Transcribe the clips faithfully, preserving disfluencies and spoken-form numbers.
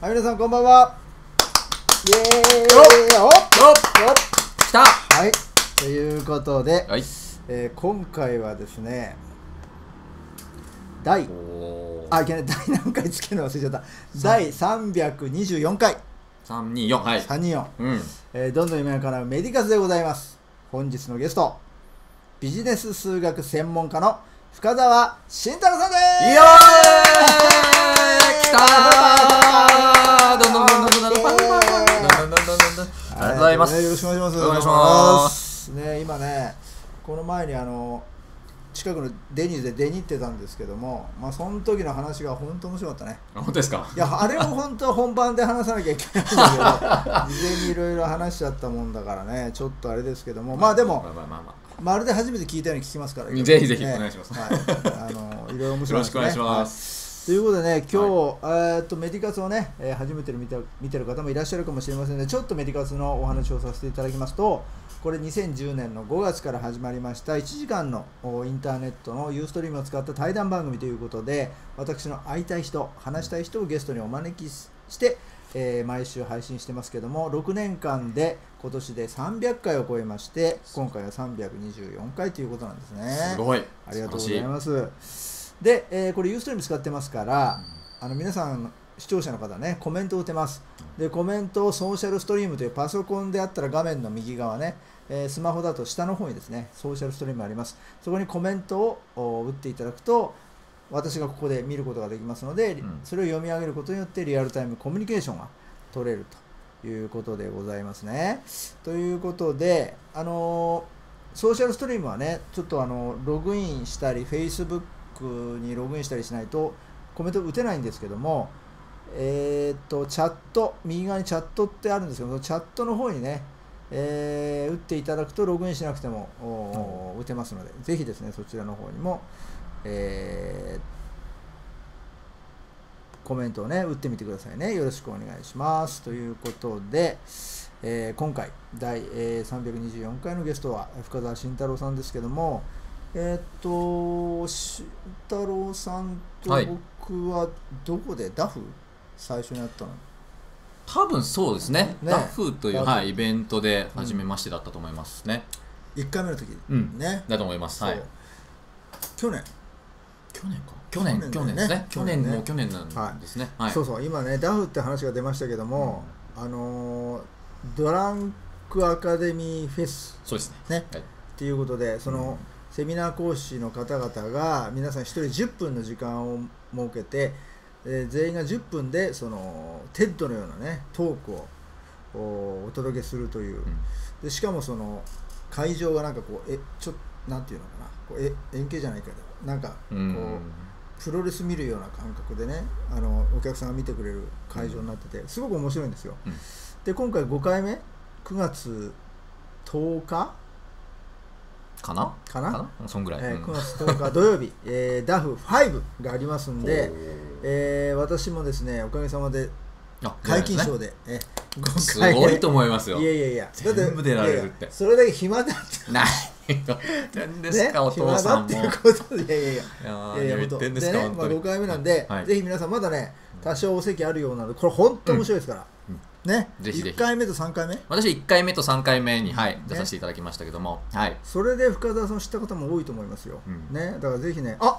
はい、皆さんこんばんは。イエーイ。 よっよっ来た。 はい、ということで、 はい、 えー、今回はですね、第あいけない第何回つけるの忘れちゃった。第さんびゃくにじゅうよんかい。 さんにーよん、はい。 さんにーよん。 うん。 えー、どんどん夢が叶うメディカスでございます。本日のゲスト、ビジネス数学専門家の深澤慎太郎さんです。 イエーイ。来たー。どんどんどんどんどんどんどんどんどんどんどんどんどん。ありがとうございます。 よろしくお願いします。 お願いします。 ね、今ね、この前にあの近くのデニーズで出に行ってたんですけども、まあその時の話が本当面白かったね。 本当ですか。 いや、あれを本当は本番で話さなきゃいけないんだけど、事前にいろいろ話しちゃったもんだからね、ちょっとあれですけども、まあでも、 まあまあまあまあ。 まるで初めて聞いたように聞きますから、 ぜひぜひお願いします。 はい、あのいろいろ面白いですね。 よろしくお願いします。 ということでね、今日、はい、えー、とメディカスをね、えー、初めて見て見てる方もいらっしゃるかもしれませんので、ちょっとメディカスのお話をさせていただきますと、これにせんじゅうねんのごがつから始まりましたいちじかんのインターネットのユーストリームを使った対談番組ということで、私の会いたい人、話したい人をゲストにお招きして、えー、毎週配信してますけども、ろくねんかんで今年でさんびゃっかいを超えまして、今回はさんびゃくにじゅうよんかいということなんですね。 すごい。 ありがとうございます。で、えー、これユーストリーム使ってますから、あの皆さん視聴者の方ね、コメントを打てます。でコメントをソーシャルストリームというパソコンであったら画面の右側ね、えー、スマホだと下の方にですね、ソーシャルストリームあります。そこにコメントを打っていただくと、私がここで見ることができますので、うん、それを読み上げることによってリアルタイムコミュニケーションが取れるということでございますね。ということで、あのー、ソーシャルストリームはね、ちょっとあのログインしたり、Facebookにログインしたりしないとコメント打てないんですけども、えー、っとチャット、右側にチャットってあるんですけど、そのチャットの方にね、えー、打っていただくとログインしなくても、うん、打てますので、ぜひですね、そちらの方にも、えー、コメントをね、打ってみてくださいね。よろしくお願いします。ということで、えー、今回だい、えー、さんびゃくにじゅうよんかいのゲストは深澤慎太郎さんですけども、えー、っと慎太郎さんと僕はどこで、はい、ダフ最初にやったの？ 多分そうですね。ね、ダフという、はい、イベントで初めましてだったと思いますね。 うん、いっかいめの時、 うん、ね。だと思います。はい。 去年去年か去年去年ですね。去年も去年なんですね。 はい。そうそう、今ねダフって話が出ましたけども、うん、あのドランクアカデミーフェス、 そうですね。 ね、はい、っていうことで、その、うん、セミナー講師の方々が皆さんひとりじゅっぷんの時間を設けて、えー、全員がじゅっぷんでそのテッドのようなねトークを お, お届けするという、うん、でしかもその会場がなんかこうえちょっとなんていうのかな、こうえ円形じゃないけどなんかこう、うん、プロレス見るような感覚でね、あのお客さんが見てくれる会場になってて、すごく面白いんですよ。うん、で今回ごかいめくがつとおかかなかなかなそんぐらい、 えー、くがつとおか土曜日、えー、ダフごがありますんで、えー、私もですねおかげさまで皆勤賞で、ね、 えー、すごいと思いますよ。 いやいやいや、 全部出られるって、 それだけ暇だって何言ってんですか、ね、お父さんも。 暇だっていうことで、いやいやいや、 いやいや言ってんですか、 でね、まあ、ごかいめなんで、はい、ぜひ皆さんまだね多少お席あるようなので、これ本当面白いですから、うんね、ぜひぜひいっかいめとさんかいめ、 私いっかいめとさんかいめに、はい、出させていただきましたけども、はい、 それで深澤さんを知った方も多いと思いますよ、うん、ね、だからぜひね、あ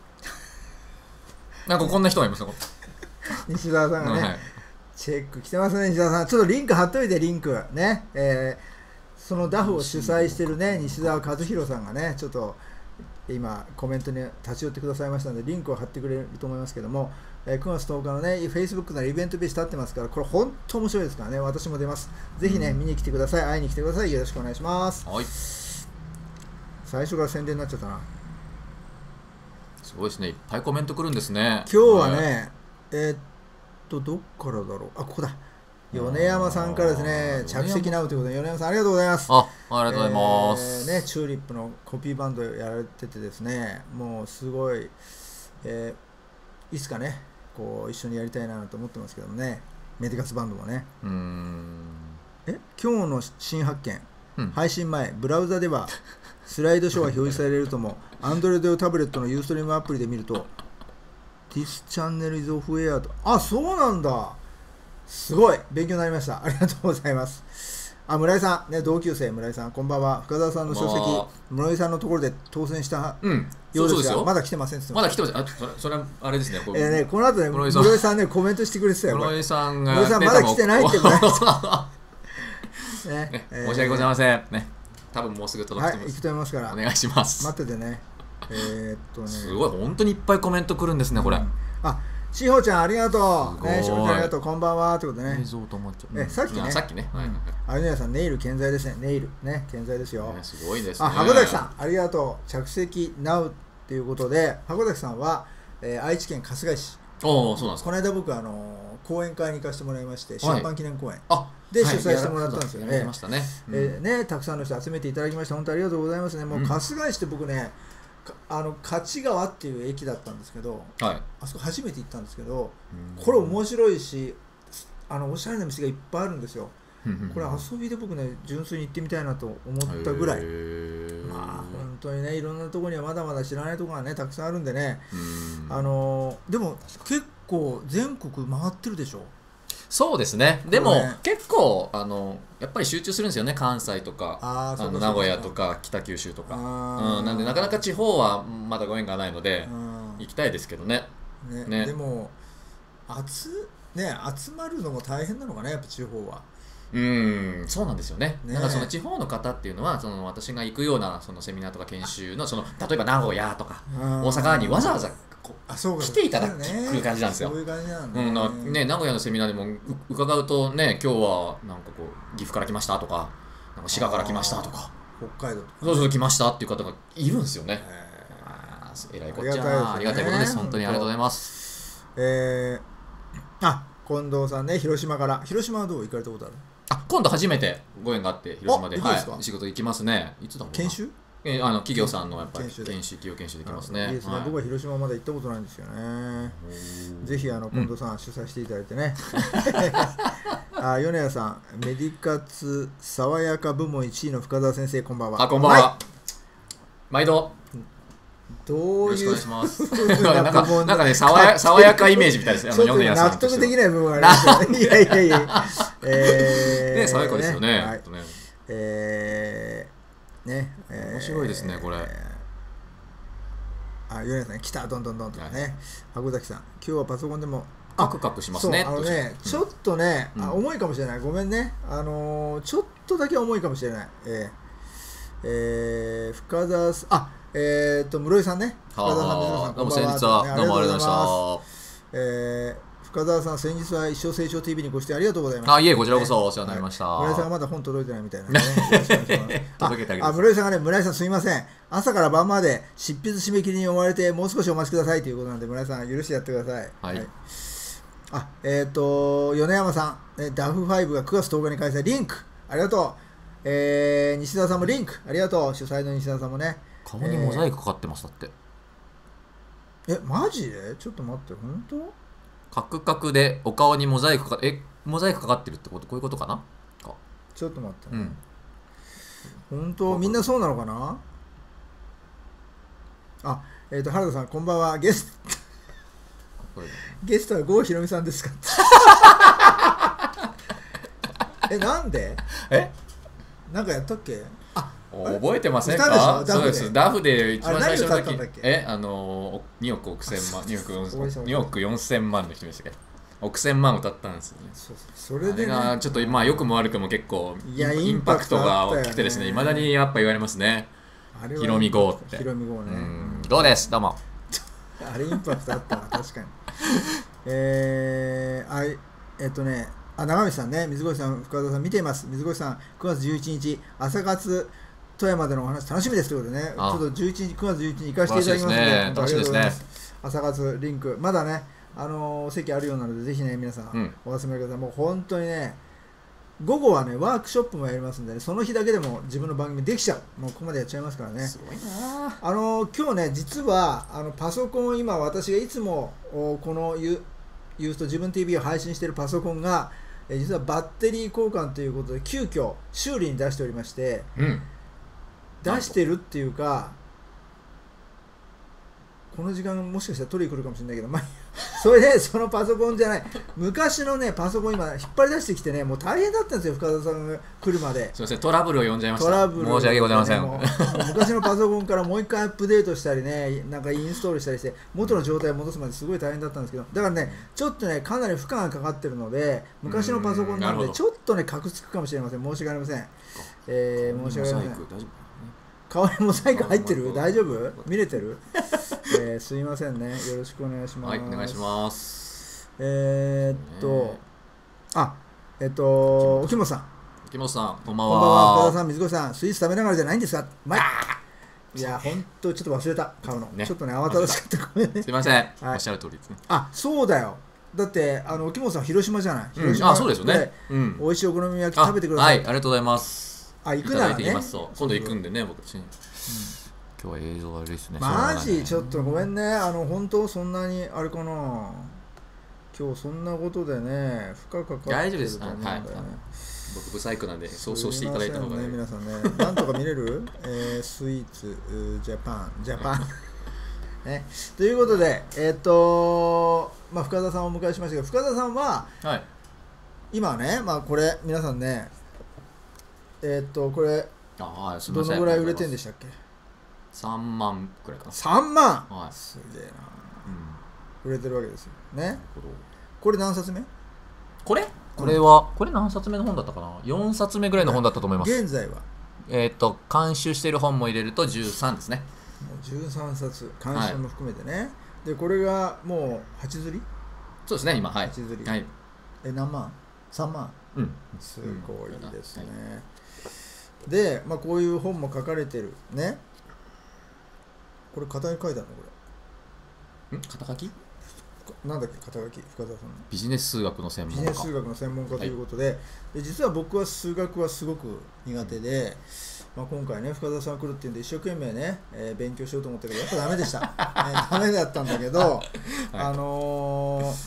なんかこんな人がいますよ西澤さんがね、はい、チェック来てますね。西澤さん、ちょっとリンク貼っといて、リンクね、えー、そのダフを主催してるね西澤和弘さんがね、ちょっと今コメントに立ち寄ってくださいましたので、リンクを貼ってくれると思いますけども、くがつとおかのね Facebook のイベントページ立ってますから、これ本当面白いですからね、私も出ます。ぜひね、うん、見に来てください、会いに来てください、よろしくお願いします。 はい、 最初から宣伝になっちゃったな。 すごいですね、いっぱいコメント来るんですね。 今日はね、えー、っとどっからだろう、あ、ここだ、米山さんからですね、着席なうということで、米山さんありがとうございます。 あ、ありがとうございます、 えーね、チューリップのコピーバンドやられててですね、もうすごい、えー、いつかねこう一緒にやりたいなと思ってますけどもね、メディカスバンドもね。 うーんえ今日の新発見、 うん、 配信前ブラウザではスライドショーが表示されるともAndroid 用タブレットのユーストリームアプリで見ると This channel is off air と、あ、そうなんだ、 すごい勉強になりました。ありがとうございます。あ、村井さん、ね、同級生村井さん、こんばんは。深澤さんの書籍、村井さんのところで当選したようですが、まだ来てませんって言ってました。 まだ来てません。あ、それ、それはあれですね。こえーね、この後ね、室井さんね、コメントしてくれてたよ。 室井さんが、 室井さんまだ来てないって村井さん。 ね、ね、えー、申し訳ございません。ね、多分もうすぐ届くと思います。 はい、行くと思いますから。 お願いします。 待っててね。えー、っとね。 すごい、本当にいっぱいコメント来るんですね、これ。うん、 あ、しほちゃんありがとう。ね、しほちゃんありがとう。こんばんはってことね。 映像と思っちゃう。 え、さっきね。 さっきね。 あゆねやさん、ネイル健在ですね。ネイルね、健在ですよ。 すごいですね。 あ、箱崎さん、ありがとう。着席 ナウ っていうことで、箱崎さんは愛知県春日井市。 おお、そうなんですか。 この間僕あの講演会に行かせてもらいまして、出版記念講演で主催してもらったんですよね。 ましたね。 えね、たくさんの人集めていただきまして本当ありがとうございますね。もう春日井市って僕ね、あの勝川っていう駅だったんですけど、 はい、 あそこ初めて行ったんですけど、これ面白いし、あのおしゃれな店がいっぱいあるんですよ。これ遊びで僕ね純粋に行ってみたいなと思ったぐらい、まあ本当にねいろんなところにはまだまだ知らないところがねたくさんあるんでね、あのでも結構全国回ってるでしょ。 そうですね。でも、ね、結構あのやっぱり集中するんですよね。関西とかああの名古屋とか北九州とか、うん、なんでなかなか地方はまだご縁がないので行きたいですけどね。 ねねでも集ね集まるのも大変なのかねやっぱ地方は。 うん、そうなんですよね。なんかその地方の方っていうのはその私が行くようなそのセミナーとか研修のその例えば名古屋とか大阪にわざわざ来ていただく感じなんですよ。 そういう感じなんだね。うん、ね、名古屋のセミナーでも伺うとね、今日はなんかこう岐阜から来ましたとか、なんか滋賀から来ましたとか、 北海道とか、 そうそう来ましたっていう方がいるんですよね。えらいこっちゃ、ありがたいことです。本当にありがとうございます。 えー、あ、近藤さんね、広島から。広島はどう行かれたことある？ あ、今度初めてご縁があって広島で、はい、仕事行きますね。いつだろうな。 研修？ えあの企業さんのやっぱり研修企業研修できますね。 いいですね。僕は広島まだ行ったことないんですよね。ぜひあの近藤さん主催していただいてね。あ、米谷さん、メディカツ爽やか部門いちいの深澤先生こんばんは。 あ、こんばんは。毎度。 どういうよろしくお願いします。なんかなんかね爽や爽やかイメージみたいですね。 ちょっと納得できない部分がありますよね。いやいやいや。ええ。ね爽やかですよね。はい。 えー。ね、 えー、面白いですねこれ。 あ、ヨネさん来たどんどんどんとかね、はい、箱崎さん今日はパソコンでもカクカクしますね。 あのね、うん、ちょっとね、あ重いかもしれないごめんねあのー、ちょっとだけ重いかもしれない。えーえー、深澤さんあえー、っと室井さんね深澤さん水野さんどうも先日はどうもありがとうございました。 えー深澤さん、先日は一生成長 ティーブイ にご出演ありがとうございます。 あ、いえ、こちらこそお世話になりました。 村井さんはまだ本届いてないみたいなので、ね、届けてあげます。あ、村井さんがね、村井さんすみません。朝から晩まで執筆締め切りに追われて、もう少しお待ちくださいということなんで、村井さん、許してやってください。 はい。はい、 あ、えっ、ー、と、米山さん、ね、ダフファイブがくがつとおかに開催、リンク、ありがとう。えー、西田さんもリンク、ありがとう。主催の西田さんもね。 顔にモザイクかかってます、だって。 え、マジでちょっと待って、本当？ カクカクでお顔にモザイクかかえモザイクかかってるってことこういうことかなかちょっと待って、 うん、 本当みんなそうなのかなあ、えっ、ー、と原田さんこんばんはゲストゲストは郷ひろみさんですかえなんでえなんかやったっけあ覚えてませんか？そうです。ダフで一番最初の時えあのにおく億千万におくにおくよんせんまんの人でしたっけ？億千万歌ったんですよね。 そうそうそれで、ね、 あれがちょっとまあ良くも悪くも結構インパクトが大きくてですね。未だにやっぱ言われますね。ひろみ号って。 ひろみ号ね。 どうですどうも。 あれインパクトあったわ確かに。えー、あいえっとねあ長道さんね水越さん深田さん見ています。水越さんくがつじゅういちにち朝活富山でのお話楽しみですということでね、ちょっとじゅういちにちくがつじゅういちにち行かせていただきますので、 ね、楽しみですね。 朝活リンクまだね、あのー、席あるようなのでぜひね皆さん、うん、お集めください。もう本当にね午後はねワークショップもやりますんで、ね、その日だけでも自分の番組できちゃう。もうここまでやっちゃいますからね。 すごいな。 あのー、今日ね実はあのパソコンを今私がいつもこのユースト自分 ティーブイ を配信しているパソコンがえ実はバッテリー交換ということで急遽修理に出しておりまして、 うん、 出してるっていうかこの時間もしかしたら取りに来るかもしれないけど、まあ、それでそのパソコンじゃない昔のねパソコン今引っ張り出してきてね、もう大変だったんですよ、深田さんが来るまで。 すみません、トラブルを呼んじゃいました。 トラブル、 申し訳ございません。 もう昔のパソコンからもう一回アップデートしたりね、なんかインストールしたりして元の状態を戻すまですごい大変だったんですけど、だからねちょっとねかなり負荷がかかってるので、昔のパソコンなんでちょっとねカクつくかもしれません。申し訳ありません。えー、申し訳ありません。顔にモザイク入ってる？大丈夫？見れてる？えー、すいませんね。よろしくお願いします。 はい、お願いします。 えー、っと、あ、えっと、沖本さん。 沖本さん、こんばんは。 こんばんは。深田さん、水越さん、スイーツ食べながらじゃないんですか？まい。いや、ほんと、ちょっと忘れた、買うの。ね、ちょっとね、慌ただしかった。ごめんね。 すいません。はい、おっしゃる通りですね。 あ、そうだよ。だって、あの、沖本さん、広島じゃない？広島、 うん、あ、そうですよね。 うん。美味しいお好み焼き食べてください。 はい、ありがとうございます。 あ、行くならね。 今度行くんでね、僕たち。今日は映像悪いですね。 マジちょっとごめんね。あの本当そんなにあれかな。今日そんなことでね、負荷かかってる。 大丈夫です。はい。僕ブサイクなんでそうそうしていただいた方がね、皆さんね。なんとか見れる？えー、スイーツジャパンジャパンね。ということで、えっとまあ深田さんをお迎えしましたけど、深田さんは、 はい、 今ね、まあこれ皆さんね、えっとこれあどのぐらい売れてんでしたっけ？ さんまんくらいかな。 さんまん、 はい、 すげえな、うん、売れてるわけですよね。これ何冊目？ これこれは、これ何冊目の本だったかな。よんさつめぐらいの本だったと思います。 現在はえっと監修している本も入れるとじゅうさんですね。 もうじゅうさんさつ、監修も含めてね、はい、でこれがもうはち刷り？ そうですね、今。はい、 はち刷り、 はい、 え何万？さんまん、 うん、 すごいですね、うん、で、まあ、こういう本も書かれてるね。これ肩に書いてあるの？これん肩書きなんだっけ？肩書き、深田さんのビジネス数学の専門家。 ビジネス数学の専門家ということで、はい、で実は僕は数学はすごく苦手で、まあ、今回ね深田さんが来るっていうんで一生懸命ね、えー、勉強しようと思ったけどやっぱダメでした、ね、ダメだったんだけど、はい、あのー、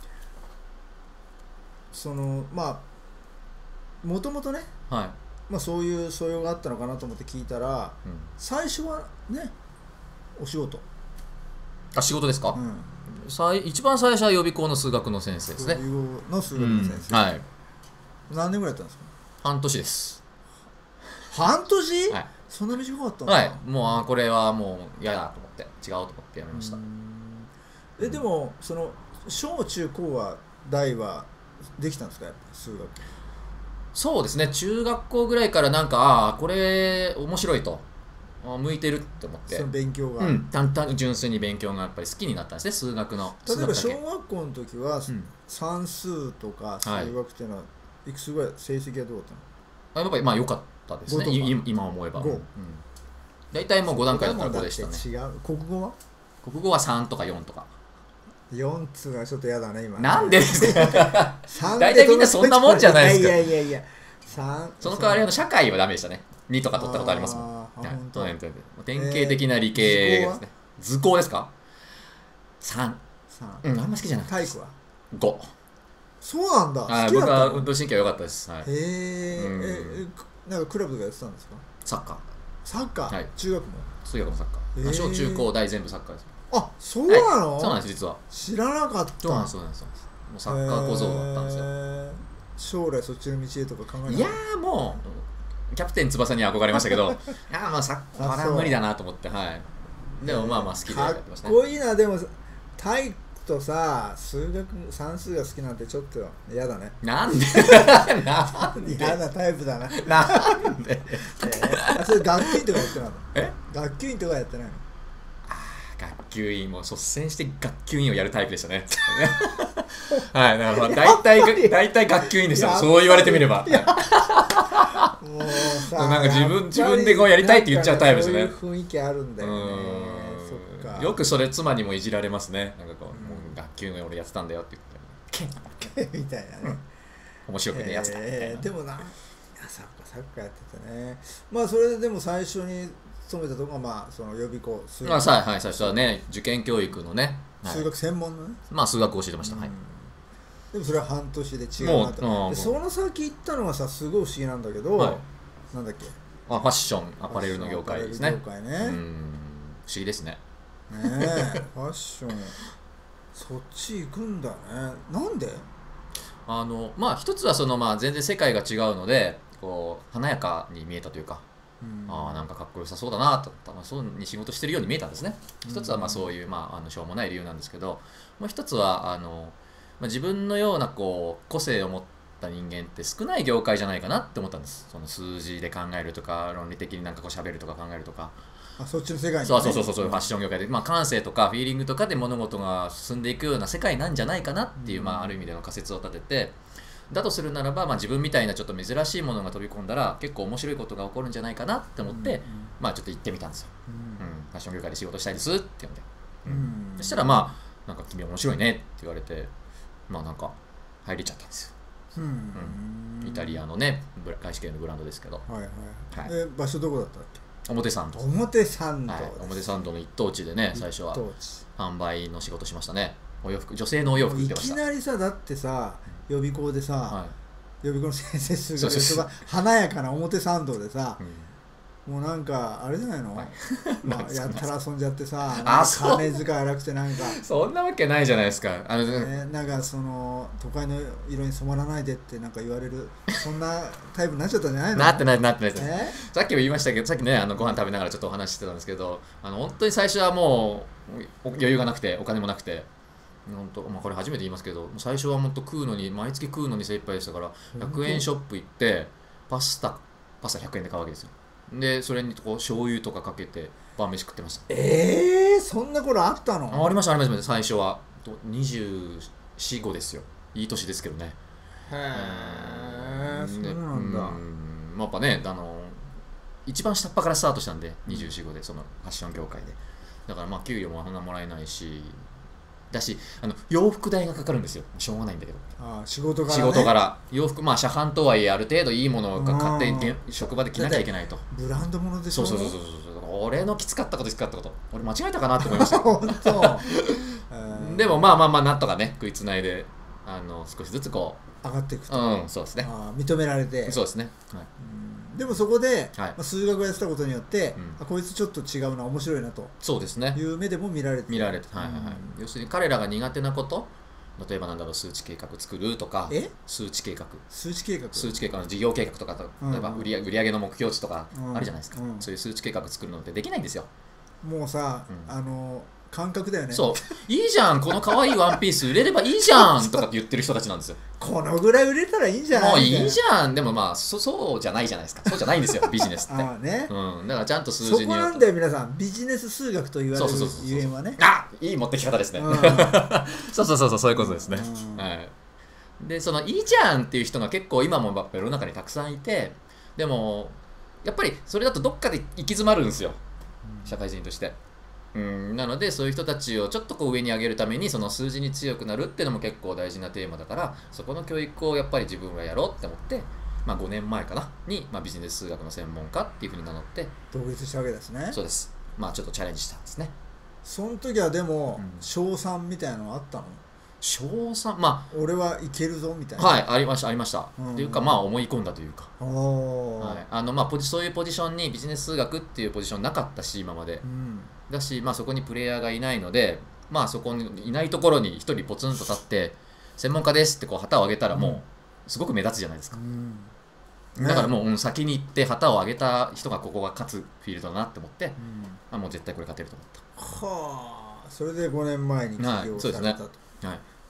そのまあもともとね、 はい、 まあ、そういう素養があったのかなと思って聞いたら、うん、最初はねお仕事。 あ、仕事ですか？うん、さい一番最初は予備校の数学の先生ですね。 予備校の数学の先生、 うん、はい。 何年ぐらいやったんですか？ 半年です。 半年？ はい。 そんな短かったんですか？ はい。もうこれはもう嫌だと思って違うと思ってやめました。 えでもその小中高は大はできたんですか？やっぱ数学。 そうですね。中学校ぐらいからなんかああこれ面白いと。向いてるって思って、 その勉強が、 うん、単々純粋に勉強がやっぱり好きになったんですね、数学の。 例えば小学校の時は、うん、算数とか数学っていうのは、はい、いくつぐらい成績はどうだったの？ あやっぱりまあ良かったですね、今思えば。うん、大体もうご段階だったらごでしたね。 違う。国語は？ 国語はさんとかよんとか。 よんつがちょっと嫌だね今。 なんでですか？大体みんなそんなもんじゃないですか。 いやいやいやさん。 その代わりあの社会はダメでしたね。にとか取ったことありますもん。典型的な理系ですね。図工ですか？さん。うん、あんま好きじゃない。 体育は？ ご。 そうなんだ。 はい、僕は運動神経は良かったです。はい、へえ。なんかクラブとかやってたんですか？ サッカー。 サッカー？はい。中学も？ 中学もサッカー。小中高大全部サッカーです。 あ、そうなの？ そうなんです実は。 知らなかった。 そうなんですそうなんです。もうサッカー小僧だったんですよ。 将来そっちの道へとか考えない？ いやーもう。キャプテン翼に憧れましたけど、いやまあサッカーは無理だなと思って、はい。でもまあまあ好きでやってましたね。 かっこいいな。でも体育とさ数学算数が好きなんてちょっと嫌だね。 なんで？ なんで？嫌なタイプだな。 なんで？ えー、それ学級委員とかやってないの？え？学級委員とかやってないの？ ああ学級委員も率先して学級委員をやるタイプでしたね。はい、だから大体大体学級委員でした。そう言われてみれば。もうさなんか自分自分でこうやりたいって言っちゃうタイプですね。 そういう雰囲気あるんだよね。そっか。 よくそれ妻にもいじられますね。なんかこう、うん、もう学級の俺やってたんだよって言ってけみたいなね。 面白くねやってたみたいな。 えー、でもな、サッカーサッカーやっててね。まあそれででも最初に勤めたところがまあその予備校。 まあさはい最初はね受験教育のね。 数学専門のね。 まあ数学を教えてました。はい。 でもそれは半年で違うなと。その先行ったのがさすごい不思議なんだけど、はい、なんだっけ？ あファッションアパレルの業界ですね。 業界ね。 うん不思議ですね。 えファッションそっち行くんだね。なんで？ あのまあ一つはその、まあ、全然世界が違うのでこう華やかに見えたというか、うん、あなんかかっこよさそうだなと、まあ、そうに仕事してるように見えたんですね。一つはまあそういう、まあ、あのしょうもない理由なんですけど、もう一つはあの、まあ、自分のようなこう個性を持った人間って少ない業界じゃないかなって思ったんです。その数字で考えるとか論理的になんかこう喋るとか考えるとか、 あそっちの世界に、ね、 そうそうそうそう、ファッション業界で、まあ、感性とかフィーリングとかで物事が進んでいくような世界なんじゃないかなっていう、まあ、ある意味での仮説を立てて、だとするならば、まあ、自分みたいなちょっと珍しいものが飛び込んだら結構面白いことが起こるんじゃないかなって思って、うんうん、まあちょっと行ってみたんですよ、うんうん、ファッション業界で仕事したいですって言って、うんうん、そしたらまあなんか君面白いねって言われて、まあなんか入れちゃったんですよ、うんうん、イタリアのね外資系のブランドですけど、はいはいはい、え場所どこだったっけ？ 表参道。 表参道、はい、 表参道の一等地でね、最初は販売の仕事しましたね。お洋服、女性のお洋服売ってました。 いきなりさ、だってさ、予備校でさ、はい、予備校の先生数学でが華やかな表参道でさ、うん、もうなんかあれじゃないの、はい、まあ、やったら遊んじゃってさ、金遣い荒くてなんかそんなわけないじゃないですか。あの、 ね、なんかその都会の色に染まらないでってなんか言われる、そんなタイプになっちゃったんじゃないの？ なってないなってないです、ね、さっきも言いましたけど、さっきねあのご飯食べながらちょっとお話ししてたんですけど、あの本当に最初はもう余裕がなくてお金もなくて。本当まあ、これ初めて言いますけど、最初はもっと食うのに毎月食うのに精一杯でしたから、ひゃくえんショップ行ってパスタパスタひゃくえんで買うわけですよ。でそれにこう醤油とかかけて晩飯食ってました。 ええー、そんな頃あったの？ ありましたありました。最初はにじゅうよん、ごですよ。いい年ですけどね。 へえ、そうなんだ。 うん、やっぱねあの一番下っ端からスタートしたんで、にじゅうよん、ごでそのファッション業界で、だからまあ給料もそんなもらえないしだし、あの洋服代がかかるんですよ。しょうがないんだけど。 ああ仕事柄、ね、 仕事柄洋服、まあ車販とはいえある程度いいものが買って職場で着なきゃいけないと。 ブランド物でしょ。 そうそうそうそうそう。俺のきつかったこときつかったこと、俺間違えたかなって思いました本当でもまあまあまあなんとかね食いつないで、あの少しずつこう上がっていくと。 うん、そうですね。 あ認められて。 そうですね、はい、 でもそこで、はいまあ、数学をやってたことによって、うん、あこいつちょっと違うな面白いなとそうですねいう目でも見られて見られて、はいはいはい、うん、要するに彼らが苦手なこと、例えばなんだろう数値計画作るとか、 え数値計画数値計画数値計画の事業計画とか、例えば売り売上の目標値とかあるじゃないですか、うんうん、そういう数値計画作るのってできないんですよ。 もうさ、うん、あの感覚だよね。 そういいじゃんこの可愛いワンピース売れればいいじゃんとかって言ってる人たちなんですよ。 このぐらい売れたらいいんじゃない？ もういいじゃん。でもまあ そ, そうじゃないじゃないですか。そうじゃないんですよビジネスって。 ああ、ねうん、だからちゃんと数字にそこなんだよ皆さん、ビジネス数学と言われるゆえんはね。 あいい持ってき方ですね、うん、そうそうそうそうそういうことですね、うんはい、でそのいいじゃんっていう人が結構今も世の中にたくさんいて、でもやっぱりそれだとどっかで行き詰まるんですよ、社会人として。うん、なのでそういう人たちをちょっとこう上に上げるためにその数字に強くなるっていうのも結構大事なテーマだから、そこの教育をやっぱり自分はやろうって思って、まあ、ごねんまえかなに、まあ、ビジネス数学の専門家っていうふうに名乗って独立したわけですね。 そうです。まあちょっとチャレンジしたんですね。 その時はでも賞賛みたいなのあったの？ 賞賛、まあ俺はいけるぞみたいな。 はい、ありましたありました、うん、っていうかまあ思い込んだというか、 お、 はい、あのまあポジそういうポジションにビジネス数学っていうポジションなかったし今まで、うん、だし、まあ、そこにプレイヤーがいないので、まあ、そこにいないところに一人ポツンと立って専門家ですってこう旗を上げたらもうすごく目立つじゃないですか、うんね、だからもう、うん、先に行って旗を上げた人がここが勝つフィールドだなって思って、うん、あもう絶対これ勝てると思った。 はあ、それでごねんまえに起業された、はい、と、はい、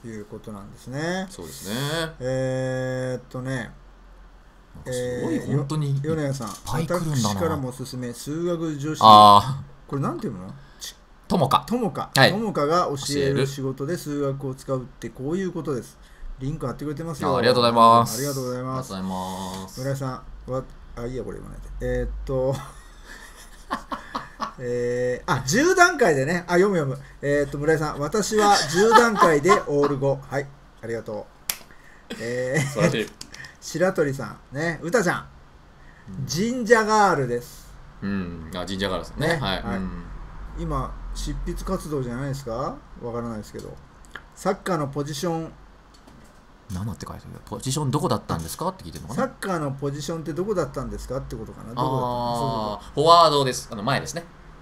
いうことなんですね。 そうですね。 えー、っとねすごい本当に米谷さん、私からもおすすめ数学女子、 あこれなんていうの？ 友果友果、はい、友果が教える仕事で数学を使うってこういうことです。リンク貼ってくれてますよ。 ありがとうございます。 ありがとうございます。 ありがとうございます。 村井さんはあいいやこれ言わないで。えー、っとえー、あじゅう段階でね、あ読む読む。えー、っと村井さん、私はじゅう段階でオールご。はい、ありがとう。えー、白鳥さんね、うたちゃん、うん、神社ガールです。 うん、あ神社ガールですね。ね、はい、はい、うん、 今執筆活動じゃないですか？わからないですけど、サッカーのポジション何って書いてある？ポジションどこだったんですかって聞いてるのかな。 サッカーのポジションってどこだったんですかってことかな。どこだったの？ああ、フォワードです。あの前ですね。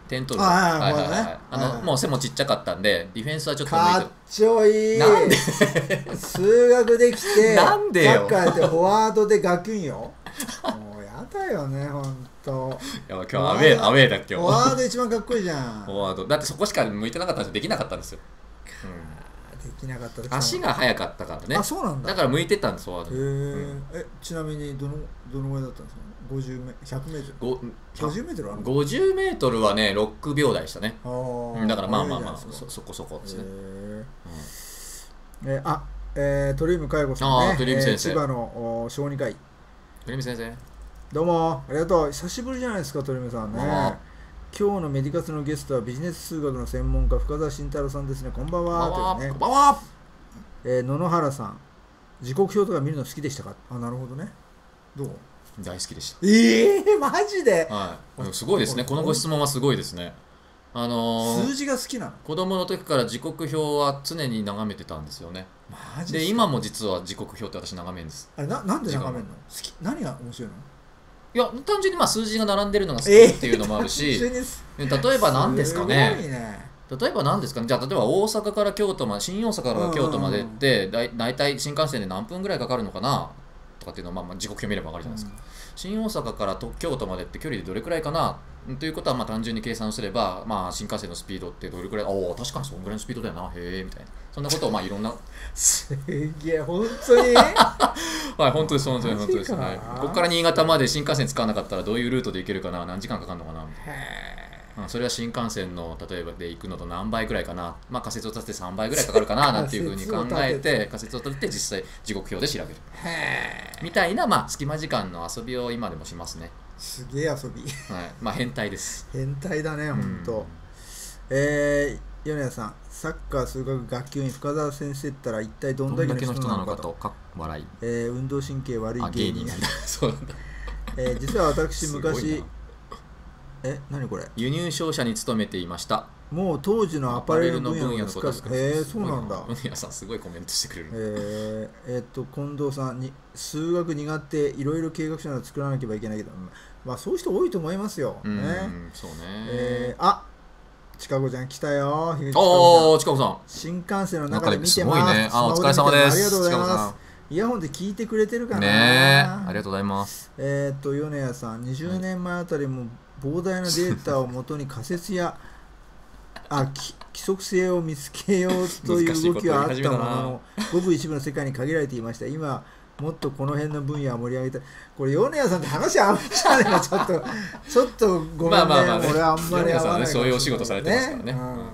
点取る。はいはいはい。あのもう背もちっちゃかったんでディフェンスはちょっと向いて。 かっちょいい。 なんで数学できてなんでよサッカーやってフォワードで学級よ。もうやだよねほんと。 いや今日アウェーアウェーだっけ。 フォワード一番かっこいいじゃん。 フォワードだってそこしか向いてなかったんですよ。できなかったんですよ。 できなかった。 足が速かったからね。 あ、そうなんだ。 だから向いてたんですフォワード。 へえ、うん、えちなみにどのどのぐらいだったんですか。ごじゅうメひゃくメートル。ごじゅうメートルある。 ごじゅうメートルはねろくびょう台でしたね。 あだからまあまあまあ そ, そこそこですね。 へえ、あ、えー、鳥海佳代子さんね。 鳥海先生、 えー、千葉の小児科医。 鳥海先生。 どうもありがとう。久しぶりじゃないですか鳥海さんね。今日のメディカスのゲストはビジネス数学の専門家深澤慎太郎さんですね。こんばんは。 こんばんは。 えー、野々原さん、時刻表とか見るの好きでしたか。あ、なるほどね。どう。 大好きでした。 ええー、マジで。 はい。すごいですね。このご質問はすごいですね。あのー、 数字が好きなの。 子供の時から時刻表は常に眺めてたんですよね。 マジで。 で今も実は時刻表って私眺めるんです。 あれな、なんで眺めるの。好き。何が面白いの。 いや単純にまあ数字が並んでるのが好きっていうのもあるし、えー、例えば何ですかね。すごいね。例えば何ですかね。じゃあ例えば大阪から京都まで、新大阪から京都までってだいたい新幹線で何分ぐらいかかるのかなとかっていうのをまあまあ時刻表見れば分かるじゃないですか。うん、新大阪から京都までって距離でどれくらいかなということはまあ単純に計算すれば、まあ、新幹線のスピードってどれくらい、おお確かにそのぐらいのスピードだよな、へえみたいな、そんなことをまあいろんなすげえ本当にはい本当です本当です本当です、はい、ここから新潟まで新幹線使わなかったらどういうルートで行けるかな、何時間かかるのかなみたいな。へ、それは新幹線の例えばで行くのと何倍ぐらいかな、まあ、仮説を立ててさんばいぐらいかかるかななんていうふうに考えて仮説を立てて実際時刻表で調べるみたいな、まあ、隙間時間の遊びを今でもしますね。 すげえ遊び、 はい、まあ変態です。 変態だね本当、うん、えー、米谷さん、サッカー数学学級委員深澤先生ったら一体どんだけの人なのかとか笑い、えー、運動神経悪い芸人そうなんだ、えー、実は私昔え、何これ、 輸入商社に勤めていました。 もう当時のアパレルの分野のことですか。へえ、そうなんだ。 皆さんすごいコメントしてくれる。 えー、えー、っと近藤さんに数学苦手、いろいろ計画書など作らなければいけないけど、まあそういう人多いと思いますよ。ね。 そうね。 えー、あ、ちかこちゃん来たよ。 おお、ちかこさん。 新幹線の中で見てます。 すごいね。あ、お疲れ様です。 ありがとうございます。イヤホンで聞いてくれてるかな。 ね、ありがとうございます。 えー、っと米谷さん、にじゅうねんまえあたりも膨大なデータをもとに仮説やあ規則性を見つけようという動きはあったもののごく一部の世界に限られていました。今もっとこの辺の分野を盛り上げたい。これ米谷さんって話あんまりじゃねえの。ちょっとちょっとごめんね、まあまあまあね、俺あんまり合わない、ね、 そういうお仕事されてますからね、うん、 はい、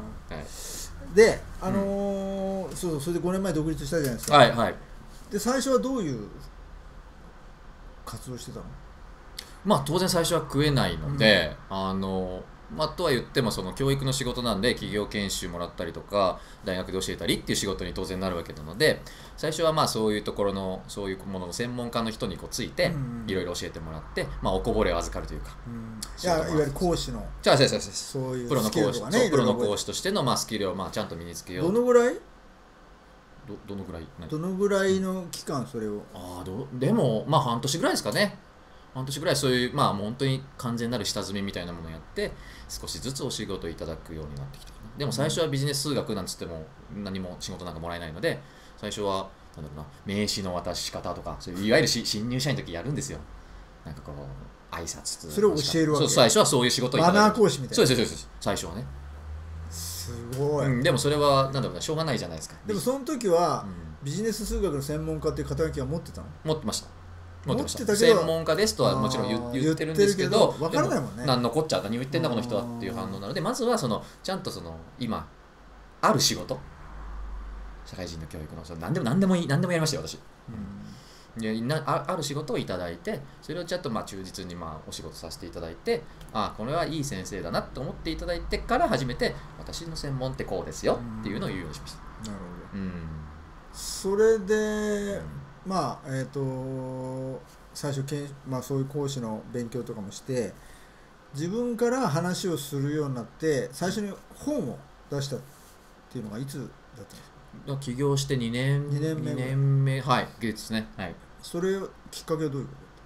であのーうん、そうそれでごねんまえ独立したじゃないですか。 はいはい。 で最初はどういう活動してたの。 まあ当然最初は食えないので、うん、あのまあ、とは言ってもその教育の仕事なんで企業研修もらったりとか大学で教えたりっていう仕事に当然なるわけなので、最初はまあそういうところのそういうものの専門家の人にこうついていろいろ教えてもらって、まあ、おこぼれを預かるというか、うん、 いやいわゆる講師のじゃあそういうプロの講師、ね、プロの講師としてのまあスキルをまあちゃんと身につけよう。 どのぐらいど, どのぐらいどのぐらいの期間それを。 あどでもまあ半年ぐらいですかね。半年ぐらいそういうまあ本当に完全なる下積みみたいなものをやって少しずつお仕事をいただくようになってきた。でも最初はビジネス数学なんつっても何も仕事なんかもらえないので、最初はなんだろうな、名刺の渡し方とかそういういわゆる新入社員の時やるんですよ。なんかこう挨拶それを教えるわけ。 そう最初はそういう仕事をいただく。 マナー講師みたいな。 そうですそうです最初はね。 すごい、 うん、でもそれはなんだろうな、しょうがないじゃないですか。 でもその時は、うん、ビジネス数学の専門家っていう肩書きは持ってたの。 持ってました持ってました。専門家ですとはもちろん 言, 言ってるんですけど、 分からないもんね。 何のこっちゃ何を言ってんだこの人はっていう反応なので、まずはそのちゃんとその今ある仕事、社会人の教育のその何でも何でもいい何でもやりましたよ私。うん、でな あ, ある仕事をいただいて、それをちゃんとまあ忠実にまあお仕事させていただいて、あこれはいい先生だなと思っていただいてから初めて私の専門ってこうですよっていうのを言うようにしました。 なるほど。 うん、 それで、うんまあえー、と最初けん、まあ、そういう講師の勉強とかもして自分から話をするようになって、最初に本を出したっていうのがいつだったんですか。 起業してにねんにねんめにねんめはいですね、はい。 それきっかけはどういうこ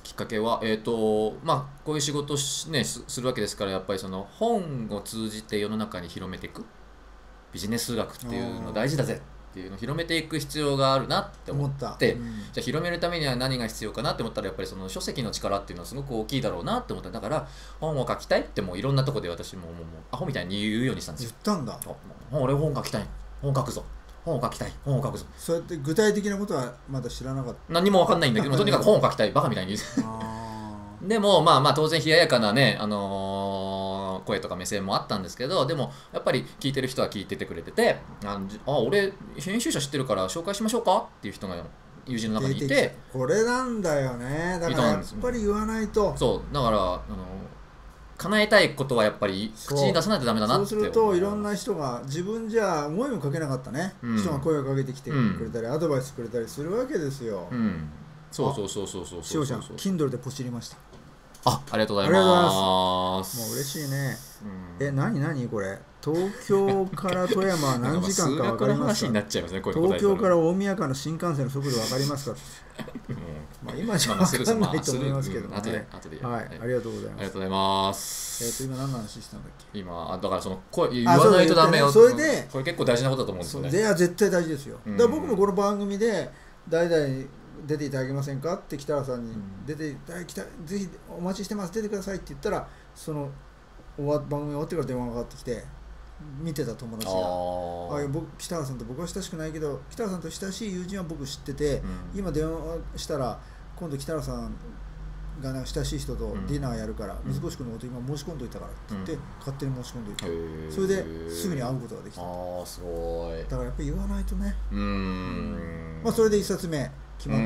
きっかけは、えーとまあ、こういう仕事をし、ね、すするわけですから、やっぱりその本を通じて世の中に広めていくビジネス数学っていうの大事だぜっていうのを広めていく必要があるなって思って、うん、じゃあ広めるためには何が必要かなって思ったら、やっぱりその書籍の力っていうのはすごく大きいだろうなって思った。だから本を書きたいってもういろんなところで私ももうアホみたいに言うようにしたんですよ。 言ったんだ。 俺本書きたい、本書くぞ、本を書きたい、本を書くぞ。 そうやって具体的なことはまだ知らなかった。 何も分かんないんだけどとにかく本を書きたいバカみたいに言うでもまあまあ当然冷ややかなね、あのー、声とか目線もあったんですけど、でもやっぱり聞いてる人は聞いててくれてて、ああ俺編集者知ってるから紹介しましょうかっていう人が友人の中にいて、 これなんだよね。だからやっぱり言わないと。 そうだからあの叶えたいことはやっぱり口に出さないとダメだなって。 そうするといろんな人が自分じゃ思いもかけなかったね、うん、人が声をかけてきてくれたり、うん、アドバイスくれたりするわけですよ、うん、 そうそうそうそうそうそうそう。しおちゃん Kindle でポチりました。 あ、ありがとうございます。 もう嬉しいね。うん、え、なになにこれ。東京から富山は何時間か分かりますか。東京から大宮間の新幹線の速度分かりますか。うん、まあ今じゃ分かんないと思いますけどね。 後で後で。 はい、ありがとうございます。 ありがとうございます。 えっと今何の話したんだっけ。 今だからその声言わないとダメよ。 それでこれ結構大事なことだと思うんですよね。 いや絶対大事ですよ。だから僕もこの番組で代々出ていただけませんかって北原さんに出ていただきたい、ぜひお待ちしてます、出てくださいって言ったら、その終わ番組終わってから電話がかかってきて、見てた友達がああ僕北原さんと僕は親しくないけど北原さんと親しい友人は僕知ってて、うん、今電話したら今度北原さんがなんか親しい人とディナーやるから、うん、水越君のこと今申し込んどいたからって言って、うん、勝手に申し込んどいて、それですぐに会うことができた。 あすごい。 だからやっぱり言わないとね。うーん、まあそれで一冊目決まって。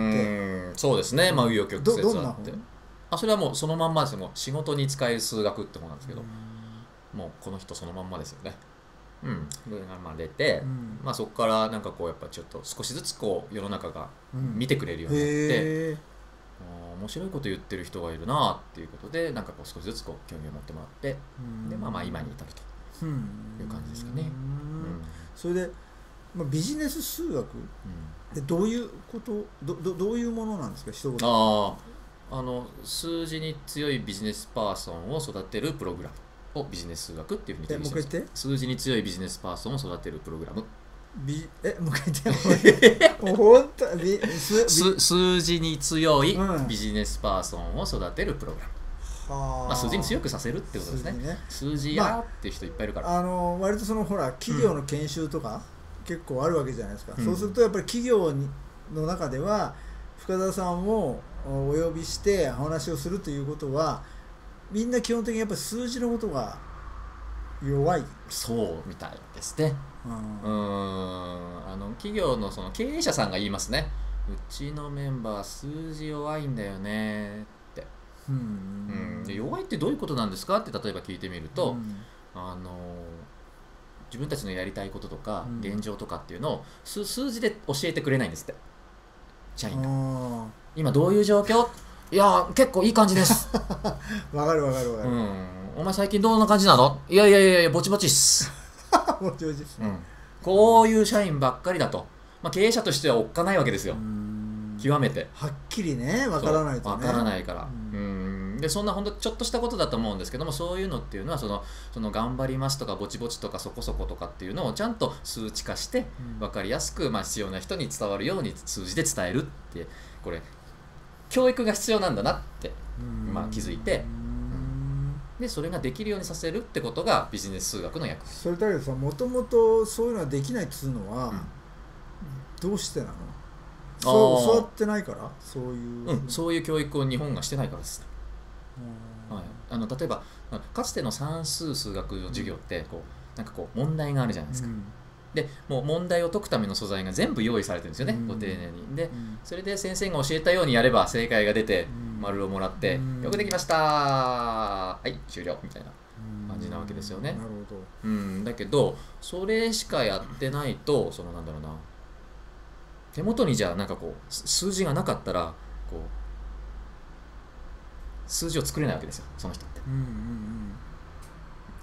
そうですね、まあ紆余曲折あって、あそれはもうそのまんまですよ。もう仕事に使える数学って本なんですけど、もうこの人そのまんまですよね。うん、それがまあ出て、うん、まあそこからなんかこうやっぱちょっと少しずつこう世の中が見てくれるようになって、うん、面白いこと言ってる人がいるなっていうことで、なんかこう少しずつこう興味を持ってもらって、うん、でまあまあ今に至るという感じですかね。うん、 それで、まあ、ビジネス数学でどういうこと ど, ど, どういうものなんですか、一言。 ああの数字に強いビジネスパーソンを育てるプログラムをビジネス数学っていうふうに定義してます。数字に強いビジネスパーソンを育てるプログラム。 ビえもう一回言ってもう本当ビ数数字に強いビジネスパーソンを育てるプログラム。まあ、数字に強くさせるってことですね。数字ね、数字やっていう人いっぱいいるから、 まあ、あの割とそのほら企業の研修とか、うん、結構あるわけじゃないですか、うん、そうするとやっぱり企業にの中では深田さんをお呼びしてお話をするということはみんな基本的にやっぱり数字のことが弱い。 そうみたいですね。うん、うーんあの企業のその経営者さんが言いますね。うちのメンバー数字弱いんだよねって。うん、うん、で弱いってどういうことなんですかって例えば聞いてみると、うん、あの自分たちのやりたいこととか、うん、現状とかっていうのを 数, 数字で教えてくれないんですって、社員が。今どういう状況？いや結構いい感じです。 わかるわかるわかる、うん、 お前最近どんな感じなの？いやいやいやいやぼちぼちっす。 ぼちぼちっす、 うん、こういう社員ばっかりだと、まあ、経営者としてはおっかないわけですよ。極めてはっきりねわからないとね。 わからないから、うん、でそんなほんとちょっとしたことだと思うんですけども、そういうのっていうのはそのその頑張りますとかぼちぼちとかそこそことかっていうのをちゃんと数値化して分かりやすく、まあ、必要な人に伝わるように数字で伝えるって、これ教育が必要なんだなって、まあ、気づいて、うん、でそれができるようにさせるってことがビジネス数学の役。 それだけどさ、もともとそういうのはできないっつうのは、うん、どうしてなの？そう教わってないから、そういう、 うん、そういう教育を日本がしてないからですね。はい、あの例えばかつての算数数学の授業ってこうなんかこう問題があるじゃないですか、うん、でもう問題を解くための素材が全部用意されてるんですよね、うん、ご丁寧に。で、うん、それで先生が教えたようにやれば正解が出て、うん、丸をもらって、うん、よくできましたはい終了みたいな感じなわけですよね。なるほど。うん、だけどそれしかやってないと、そのなんだろうな、手元にじゃあなんかこう数字がなかったらこう数字を作れないわけですよ、その人って。うんうんうん、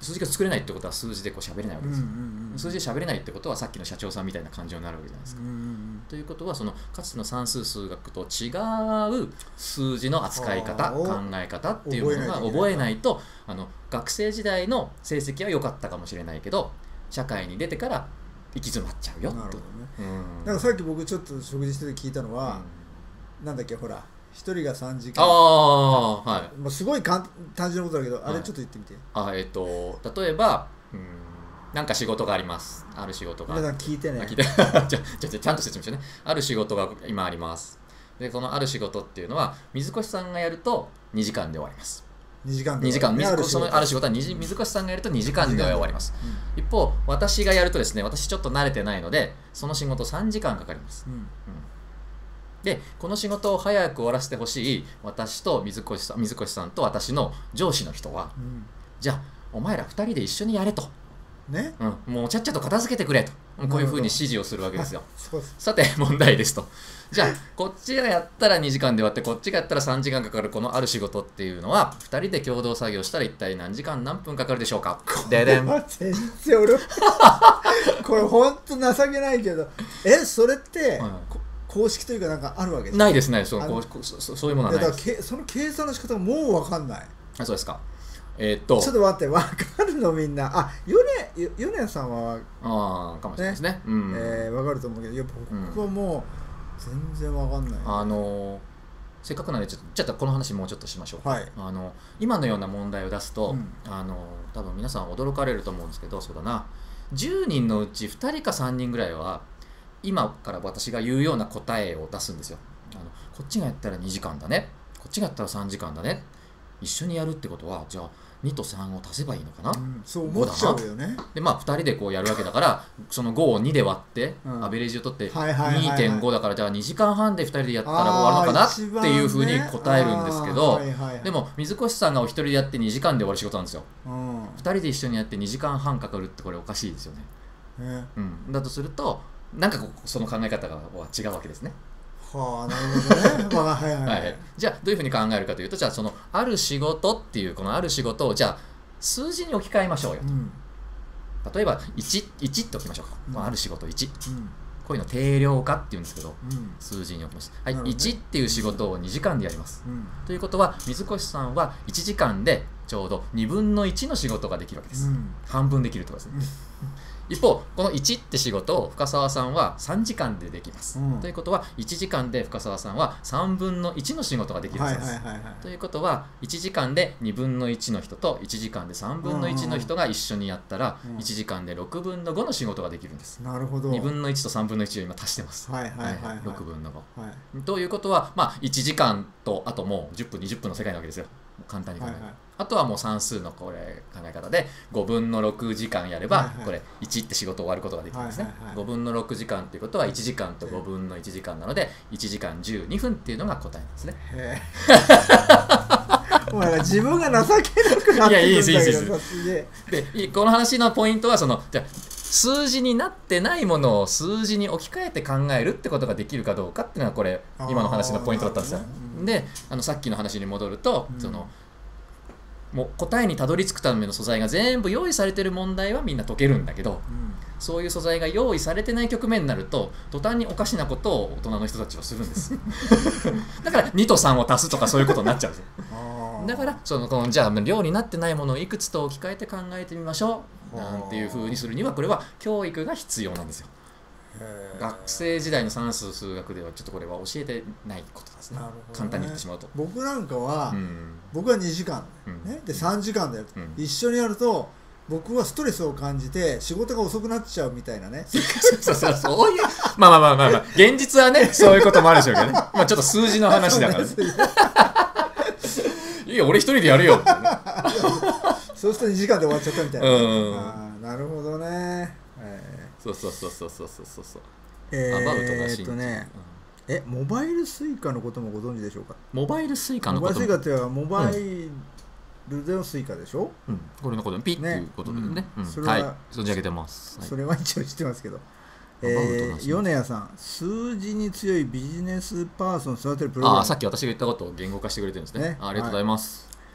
数字が作れないってことは数字でこう喋れないわけですよ、うんうんうん、数字で喋れないってことはさっきの社長さんみたいな感情になるわけじゃないですか、うんうんうん、ということはそのかつての算数数学と違う数字の扱い方考え方っていうものが覚えないとあの学生時代の成績は良かったかもしれないけど社会に出てから行き詰まっちゃうよと。なるほどね、 うん、なんかさっき僕ちょっと食事してて聞いたのは、うん、なんだっけほら一人がさんじかん、ああ、はい、まあ、すごい単純なことだけど、はい、あれちょっと言ってみて。 あ、えっと例えば、うん、なんか仕事があります。ある仕事が。 皆さん聞いてね。 聞いてじゃじゃちゃんと説明してね。ある仕事が今あります。でこのある仕事っていうのは水越さんがやるとにじかんで終わります。 にじかんでにじかん、水越そのある仕事は水越さんがやるとにじかんで終わります、うん、一方私がやるとですね、私ちょっと慣れてないのでその仕事さんじかんかかります、うんうん、でこの仕事を早く終わらせてほしい私と水越さん、水越さんと私の上司の人は、うん、じゃあお前らふたりで一緒にやれと、ね、うん、もうちゃっちゃと片付けてくれと、こういうふうに指示をするわけですよ。さて問題ですと、じゃあこっちがやったらにじかんで終わってこっちがやったらさんじかんかかるこのある仕事っていうのはふたりで共同作業したら一体何時間何分かかるでしょうか。ででん。 全然俺これほんと情けないけど、えそれって、うん、公式というかなんかあるわけですか。 ないですね、そのこうそそういうものはないです。 だからその計算の仕方がもう分かんない。 あ、そうですか。えー、っとちょっと待って、分かるのみんな。あ、ヨネヨネさんはあかもしれないですね、うん、 えー、分かると思うけど、いや僕はもう全然分かんない、ね、 あのー、せっかくなのでちょっと、ちょっとこの話もうちょっとしましょう、はい、あの今のような問題を出すと、うん、あの多分皆さん驚かれると思うんですけど、そうだな、じゅうにんのうちふたりかさんにんぐらいは今から私が言うような答えを出すんですよ。あのこっちがやったらにじかんだね、こっちがやったらさんじかんだね、一緒にやるってことはじゃあにとさんを足せばいいのかな、うん、 そう思っちゃうよね。 でまあふたりでこうやるわけだからそのごをにで割って、うん、アベレージを取って にてんご だから、じゃあにじかんはんでふたりでやったら終わるのかなっていうふうに答えるんですけど、ね、はいはいはい、でも水越さんがお一人でやってにじかんで終わる仕事なんですよ、うん、ふたりで一緒にやってにじかんはんかかるってこれおかしいですよね、ね、うん、だとするとなんかその考え方が違うわけですね。 はあ、なるほどね。まあ、はいはいはい、はい、じゃあどういうふうに考えるかというと、じゃあそのある仕事っていうこのある仕事をじゃあ数字に置き換えましょうよと、うん、例えば いち, いちって置きましょうか、うん、ある仕事いち、うん、こういうの定量化っていうんですけど、うん、数字に置きます、はい、ね、いちっていう仕事をにじかんでやります、うん、ということは水越さんはいちじかんでちょうどにぶんのいちの仕事ができるわけです、うん、半分できるってことですね、うん、一方このいちって仕事を深澤さんはさんじかんでできます、うん、ということはいちじかんで深澤さんはさんぶんのいちの仕事ができるんです、はいはいはいはい、ということはいちじかんでにぶんのいちの人といちじかんでさんぶんのいちの人が一緒にやったら、うん、いちじかんでろくぶんのごの仕事ができるんです。 なるほど。 にぶんのいちとさんぶんのいちを今足してます、 はいはいはいはい、 ろくぶんのご、はい、ということは、まあ、いちじかんとあともうじゅっぷんにじゅっぷんの世界なわけですよ、簡単に考える、はいはい、あとはもう算数のこれ考え方でごぶんのろくじかんやれば、はいはい、これいちって仕事終わることができるんですね、はいはいはい、ごぶんのろくじかんっていうことはいちじかんとごぶんのいちじかんなのでいちじかんじゅうにふんっていうのが答えなんですね。へお前ら自分が情けなくなってるんだけど、いやいいですいいですでこの話のポイントはそのじゃ数字になってないものを数字に置き換えて考えるってことができるかどうかっていうのがこれ今の話のポイントだったんですよ、うん、であのさっきの話に戻ると、うん、そのもう答えにたどり着くための素材が全部用意されてる問題はみんな解けるんだけど、うん、そういう素材が用意されてない局面になると途端におかしなことを大人の人たちはするんですだからにとさんを足すとかそういうことになっちゃうんですよだからそのこのじゃあ量になってないものをいくつと置き換えて考えてみましょうなんていう風にするにはこれは教育が必要なんですよ。学生時代の算数数学ではちょっとこれは教えてないことですね。なるほどね。簡単に言ってしまうと僕なんかは、うん、僕はにじかん、ね、でさんじかんでやると、うん、一緒にやると僕はストレスを感じて仕事が遅くなっちゃうみたいなねそうそうそういうまあまあまあまあ、まあ、現実はねそういうこともあるでしょうけどねまあちょっと数字の話だからねいや俺一人でやるよって、ね、 そうするとにじかんで終わっちゃったみたいな、うん、あなるほどね、 えー、そうそうそうそうそうそうそうえー、アバウトがしん、ねうん、えモバイルスイカのこともご存知でしょうか。 モバイルスイカのことモバイルスイカっていうのはモバイルでのスイカでしょ、 うん、これのことピッっていうことでね、ねうんうん、それは、はい、存じ上げてます、はい、 それは一応知ってますけど、えー、米谷さん数字に強いビジネスパーソンを育てるプログラム。 あさっき私が言ったことを言語化してくれてるんですね。ねありがとうございます、は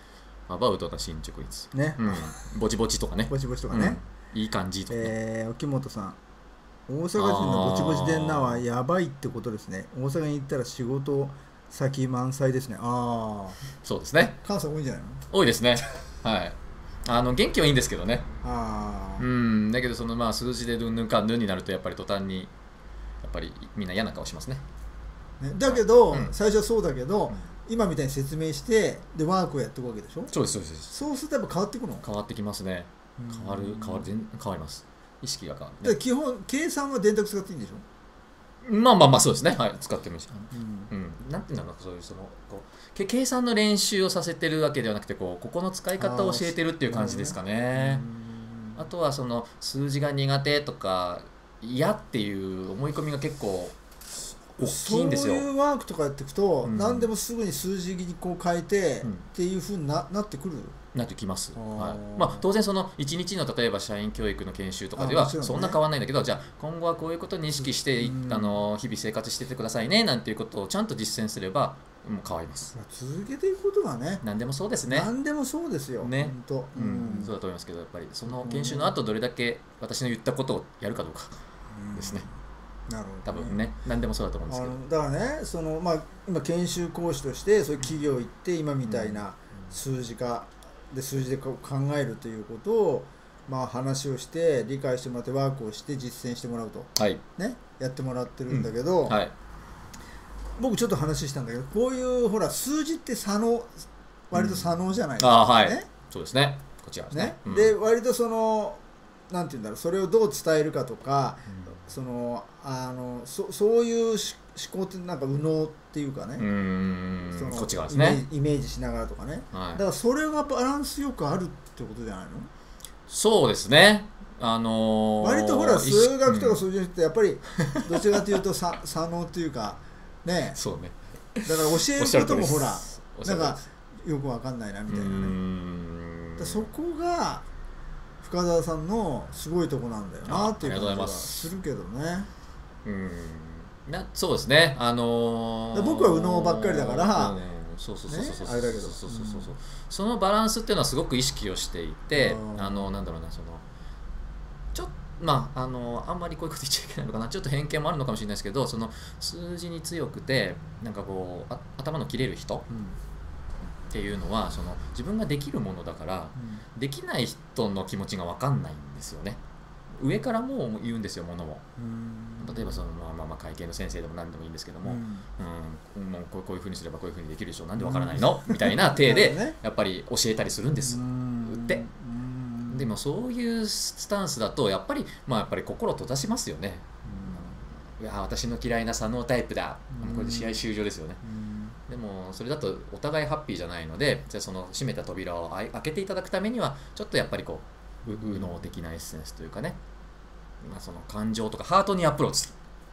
アバウトな進捗率ね、 うん、ぼちぼちとかねぼちぼちとかね、 うん、いい感じとかね、 えー、沖本さん、大阪人のぼちぼちでんなはやばいってことですね。大阪に行ったら仕事先満載ですね。ああ、 そうですね、 関西多いんじゃないの？ 多いですねはいあの元気はいいんですけどね。 ああ、 うんだけどそのまあ数字でルンルンかんぬんになるとやっぱり途端にやっぱりみんな嫌な顔しますね。 ね、だけど、 うん最初はそうだけど、 うん今みたいに説明してでワークをやっていくわけでしょ。 そうですそうですそうするとやっぱ変わっていくの？ 変わってきますね。 うん変わる変わる全変わります。意識が変わる、 だから基本計算は電卓使っていいんでしょ。 まあまあまあそうですねはい使ってました。 うんうんなんていうんだろうそういうそのこうけ計算の練習をさせてるわけではなくてこうここの使い方を教えてるっていう感じですかね。あとはその数字が苦手とか嫌っていう思い込みが結構大きいんですよ。 そういうワークとかやっていくと、 うん何でもすぐに数字にこう変えて、 うんっていうふうに な, なってくる。 なってきます、 あーはいまあ、当然そのいちにちの例えば社員教育の研修とかではあもちろんねそんな変わらないんだけど、じゃあ今後はこういうことに意識していうんあの日々生活しててくださいねなんていうことをちゃんと実践すればもう変わります。 続けていくことがね、 何でもそうですね。 何でもそうですよ、 ね本当、 うんうんそうだと思いますけどやっぱりその研修の後どれだけ私の言ったことをやるかどうかですね。 なるほど、 多分ね何でもそうだと思うんですあけどのだからねその、まあ、今研修講師としてそういう企業行って今みたいな数字化で数字でこう考えるということを、まあ、話をして理解してもらってワークをして実践してもらうと、 はいね、やってもらってるんだけど、 はい僕ちょっと話したんだけどこういうほら数字って左脳割と左脳じゃないですか、 ああはいねそうですねこちらですねねうんで割とそのなんて言うんだろうそれをどう伝えるかとか、そのあの そ, そういうし思考ってなんか右脳っていうかね、 うーんそのこっち側ですね。 イメージイメージしながらとかね、 はいだからそれがバランスよくあるってことじゃないの？ そうですね。あのー、 割とほら数学とかうん数字ってやっぱりどちらかというとさ左脳っていうかねそうね。 だから教えることもほらおっしゃる通りなんかですよくわかんないなみたいなね。 うーんだからそこが深澤さんのすごいとこなんだよなっていう感じはあありがとうございますするけどね。 うーんなそうですね。あのー、 で僕は右脳ばっかりだからうんそうそうそうそうそうねあれだけどそうそうそうそうそううんそのバランスっていうのはすごく意識をしていて、 うんあのなんだろうなそのちょっまああのあんまりこういうこと言っちゃいけないのかなちょっと偏見もあるのかもしれないですけどその数字に強くてなんかこうあ頭の切れる人うんっていうのはその自分ができるものだからできない人の気持ちが分かんないんですよね。上からも言うんですよものも。 うん例えばその、まあ、まあまあ会計の先生でも何でもいいんですけども、 うんうんもうこうこういうふうにすればこういうふうにできるでしょなんで分からないの、みたいな体でなるほどねやっぱり教えたりするんです。 うんでうんでもそういうスタンスだとやっぱりまあやっぱり心閉ざしますよね。いや私の嫌いな左脳タイプだ、 うんこれで試合終了ですよね。 うんでもそれだとお互いハッピーじゃないのでじゃあその閉めた扉を開開けていただくためにはちょっとやっぱりこうう右脳的なエッセンスというかね、まあ、その感情とかハートにアプローチする。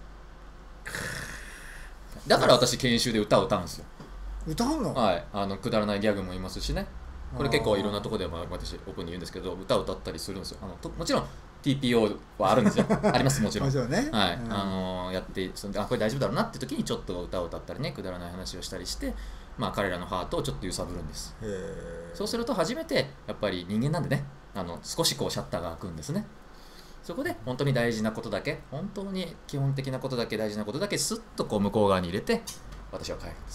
だから私研修で歌を歌うんですよ。 歌うの？ はい、あのくだらないギャグも言いますしね。これ結構いろんなところでも私オープンに言うんですけど歌を歌ったりするんですよ。あのともちろん ティーピーオー はあるんですよ。ありますもちろん。 もちろんねはい、 うんあのやってそのあこれ大丈夫だろうなって時にちょっと歌を歌ったりねくだらない話をしたりして、まあ、彼らのハートをちょっと揺さぶるんです。 へーそうすると初めてやっぱり人間なんでねあの少しこうシャッターが開くんですね。そこで本当に大事なことだけ本当に基本的なことだけ大事なことだけスッとこう向こう側に入れて私は帰るんです。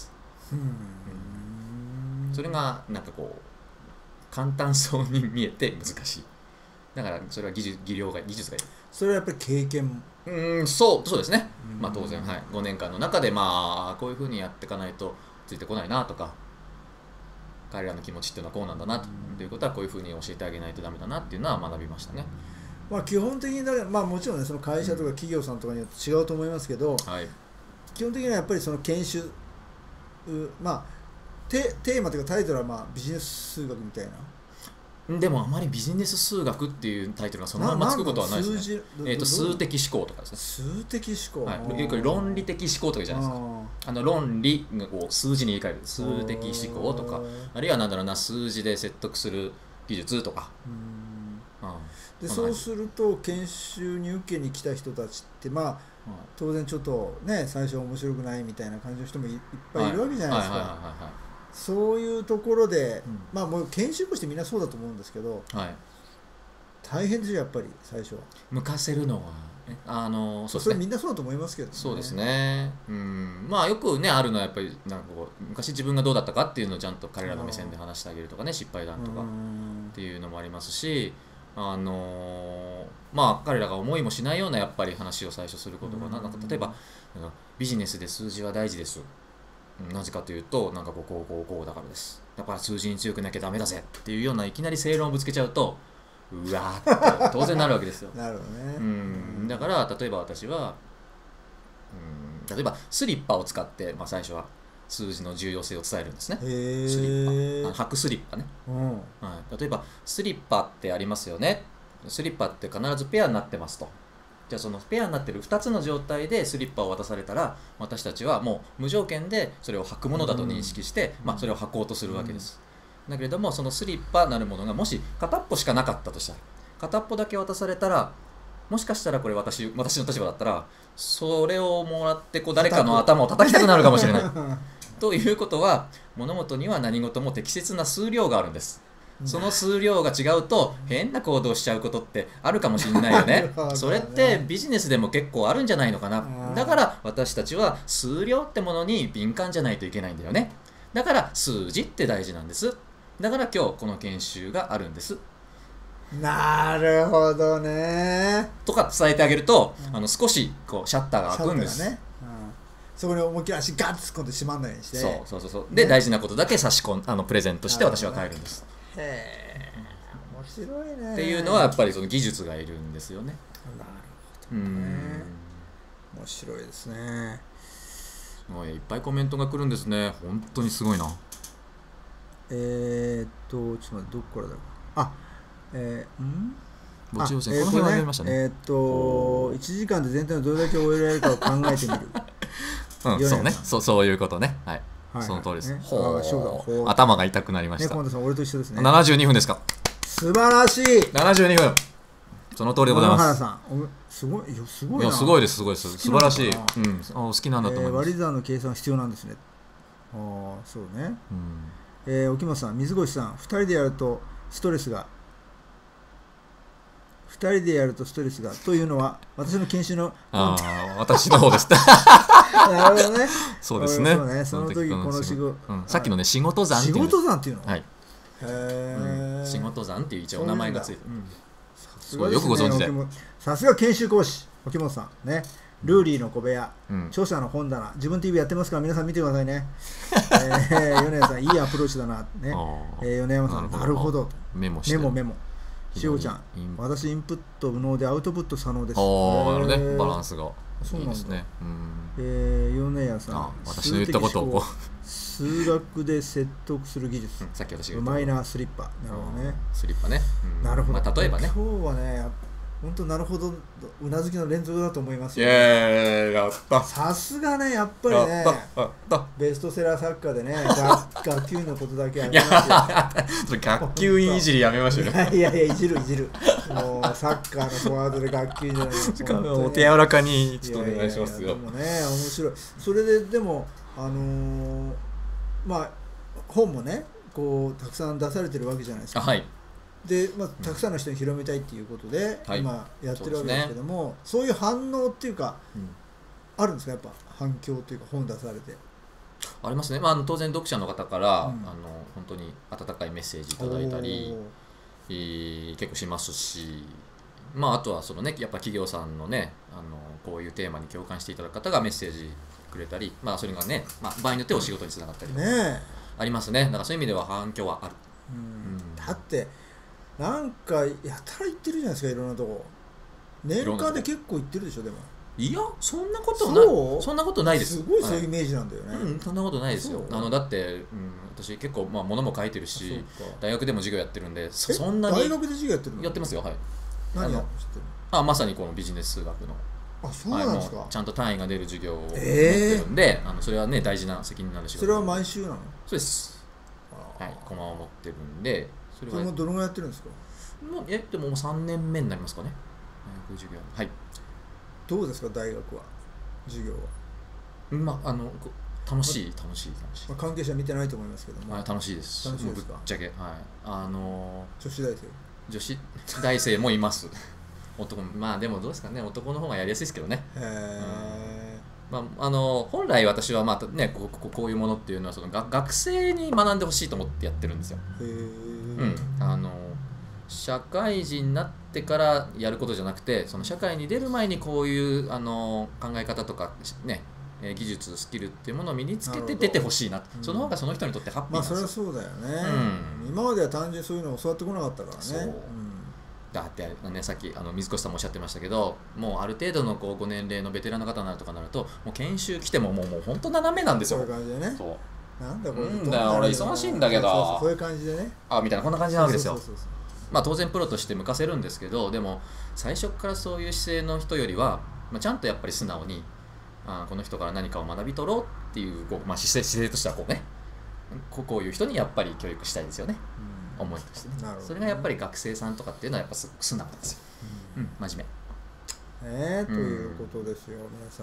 うんそれがなんかこう簡単そうに見えて難しい。だからそれは技術技量が技術がいる。 それはやっぱり経験うーんそうそうですね。 うんまあ当然はいごねんかんの中でまあこういうふうにやっていかないとついてこないなとか彼らの気持ちっていうのはこうなんだなとうんいうことはこういうふうに教えてあげないとダメだなっていうのは学びましたね。 まあ基本的にだからまあもちろんねその会社とか企業さんとかによって違うと思いますけどはい。 基本的にはやっぱりその研修うまあテテーマというかタイトルはまあビジネス数学みたいなでもあまりビジネス数学っていうタイトルがそのままつくことはないですね。 数字えー、とど数的思考とかですね。 数的思考、 はい、よく論理的思考とかじゃないですか。あの論理がこう数字に言い換える数的思考とかあるいはなんだろうな数字で説得する技術とか、 うんうんでそんなそうすると研修に受けに来た人たちってまあ当然ちょっとね最初面白くないみたいな感じの人もいいっぱいいるわけじゃないですか。 はいはいはいはいはいそういうところで、 うん、 まあもう研修講師ってみんなそうだと思うんですけど、 はい、 大変ですよやっぱり最初は。 向かせるのはあのそうですね、 それみんなそうだと思いますけどね。 そうですね、うん、まあよくねあるのはやっぱりなんかこう昔自分がどうだったかっていうのをちゃんと彼らの目線で話してあげるとかね、失敗談とかっていうのもありますし、あのまあ彼らが思いもしないようなやっぱり話を最初することが、なんか例えばビジネスで数字は大事です、なぜかというとなんかこうこうこうこうだからです、だから数字に強くなきゃダメだぜっていうようないきなり正論をぶつけちゃうとうわーって当然なるわけですよ。 なるほどね。 うん、だから例えば私は、うん、例えばスリッパを使って、まあ、最初は数字の重要性を伝えるんですね。 へー、 スリッパ、あの履くスリッパね、 うんはい、例えばスリッパってありますよね、スリッパって必ずペアになってますと。じゃあそのペアになってるふたつの状態でスリッパを渡されたら、私たちはもう無条件でそれを履くものだと認識して、うん、まあ、それを履こうとするわけです、うん、だけれどもそのスリッパなるものがもし片っぽしかなかったとしたら、片っぽだけ渡されたら、もしかしたらこれ 私, 私の立場だったらそれをもらってこう誰かの頭を叩きたくなるかもしれないということは、物事には何事も適切な数量があるんです。その数量が違うと変な行動しちゃうことってあるかもしれないよね。それってビジネスでも結構あるんじゃないのかな。だから私たちは数量ってものに敏感じゃないといけないんだよね。だから数字って大事なんです。だから今日この研修があるんです。 なるほどね。 とか伝えてあげると、うん、あの少しこうシャッターが開くんです。 ね、うん、そこに思いっきり足ガッと突っ込んでしまわないようにして、 そうそうそうそう、ね、で大事なことだけ差し込んあのプレゼントして私は帰るんです。 へー、面白いね。 っていうのはやっぱりその技術がいるんですよね。 なるほどね。うん、面白いですね。 すごいいっぱいコメントが来るんですね。本当にすごいな。 えー、っとちょっと待って、どこからだろう。あ、えー、んぼちぼちこの辺は読みましたね。 えー、っといちじかんで全体のどれだけ終えられるかを考えてみるうん、そうね、そう、そういうことね。はい、はい、その通りです。ね、ほう、頭が痛くなりました。 ね、近藤さん、俺と一緒ですね。 ななじゅうにふんですか。 素晴らしい。 ななじゅうにふん。その通りでございます。 原さん、すごい、いや、すごいな。 いや、すごいです、すごいです。素晴らしい。うん、好きなんだと思います。 えー、割り算の計算必要なんですね。ああ、そうね。うん、えー、沖本さん、水越さん、ふたりでやるとストレスが。ふたりでやるとストレスがというのは私の研修のああ私の方ですなるほどね。 そうですね。 そうね、その時この仕事、 うん、さっきのね仕事山仕事山っていうの、 はい、 へえ、 うん、仕事山っていう一応お名前がついて、うん、 すごいよくご存知で、 さすが研修講師沖本さんね。ルーリーの小部屋、うん、著者の本棚、自分 ティーブイ やってますから皆さん見てくださいね。えー、米山さんいいアプローチだなね。えー、米山さんなるほど、 メモしてメモメモ。しおちゃん、私インプット無能でアウトプット可能です。 ああ、なるほどね、バランスがいいですね。 うん、えー、米山さん、 私の言ったことをこう数学で説得する技術、 うん、さっき私がうまいな、スリッパ、なるほどね。 スリッパね、 うん、なるほど、 まあ、例えばね、 今日はね、本当なるほどうなずきの連続だと思いますよ、ね。いややったさすがね、やっぱりね、ベストセラー作家でね、学級委員のことだけやめますよ。学級委員いじりやめましょうよ。いやいやいや、いじるいじる。もうサッカーのフォワードで学級委員じゃないの。お手柔らかにちょっとお願いしますよ。 でもね、面白い。それででもあのー、まあ本もね、こうたくさん出されてるわけじゃないですか。 はい。 で、まあ、たくさんの人に広めたいっていうことで、うん、今やってるわけですけども、そう、ね、そういう反応っていうか、うん、あるんですか、やっぱ反響というか本出されて。 ありますね、まあ、当然読者の方から、うん、あの本当に温かいメッセージいただいたり、えー、結構しますし、まあ、あとはその、ね、やっぱ企業さんのね、あのこういうテーマに共感していただく方がメッセージくれたり、まあ、それがね、まあ、場合によってお仕事につながったりとかありますね。だからそういう意味では反響はある。 うん、だってなんかやたら言ってるじゃないですか、いろんなとこ。年間で結構言ってるでしょ。でもいや、そんなことない。そ, そんなことないです。 すごいそういうイメージなんだよね。 はい、うん、そんなことないですよ。あのだって、うん、私結構まあ物も書いてるし、大学でも授業やってるんで、そんなに大学で授業やってるの？ やってますよ。はい。 何やってる？ あ、まさにこのビジネス数学の。 あ、そうなんですか。 ちゃんと単位が出る授業を持ってるんで、えー、あのそれはね大事な責任なんでしょう。 それは毎週なの？ そうです。はい、コマを持ってるんで。 それはもうどのぐらいやってるんですか？ もうえでももうさんねんめになりますかね。大学授業。はい。 どうですか大学は授業は？ まああの楽しい楽しい楽しい、 まあ、関係者見てないと思いますけども、 あ楽しいです。 楽しいですか。 ぶっちゃけ、はい、あのー、女子大生女子大生もいます男まあでもどうですかね、男の方がやりやすいですけどね。へえ、うん、まあ、あの本来私は、まあね、こう、こういうものっていうのはそのが学生に学んでほしいと思ってやってるんですよ。へえ、うん、あの社会人になってからやることじゃなくて、その社会に出る前にこういうあの考え方とかね、技術スキルっていうものを身につけて出てほしいな、うん、その方がその人にとってハッピーなんですよ。 まあそれはそうだよね、うん、今までは単純にそういうのを教わってこなかったからね。そう、うん、 だってね、さっきあの水越さんもおっしゃってましたけど、もうある程度のこうご年齢のベテランの方になるとかなると、もう研修来てももうもう本当斜めなんですよ。 そういう感じでね。そう、なんだこれ、 うんだよ俺忙しいんだけど、 そうそう、そういう感じでね、 あみたいな、こんな感じなわけですよ。まあ当然プロとして向かせるんですけど、でも最初からそういう姿勢の人よりは、まあ、ちゃんとやっぱり素直にあこの人から何かを学び取ろうっていう、こう、まあ、姿勢、姿勢としてはこうね、こういう人にやっぱり教育したいですよね、うん、思いとしてね。それがやっぱり学生さんとかっていうのはやっぱ素直なんですよ、うんうん、真面目。えー、ということですよ、皆さん。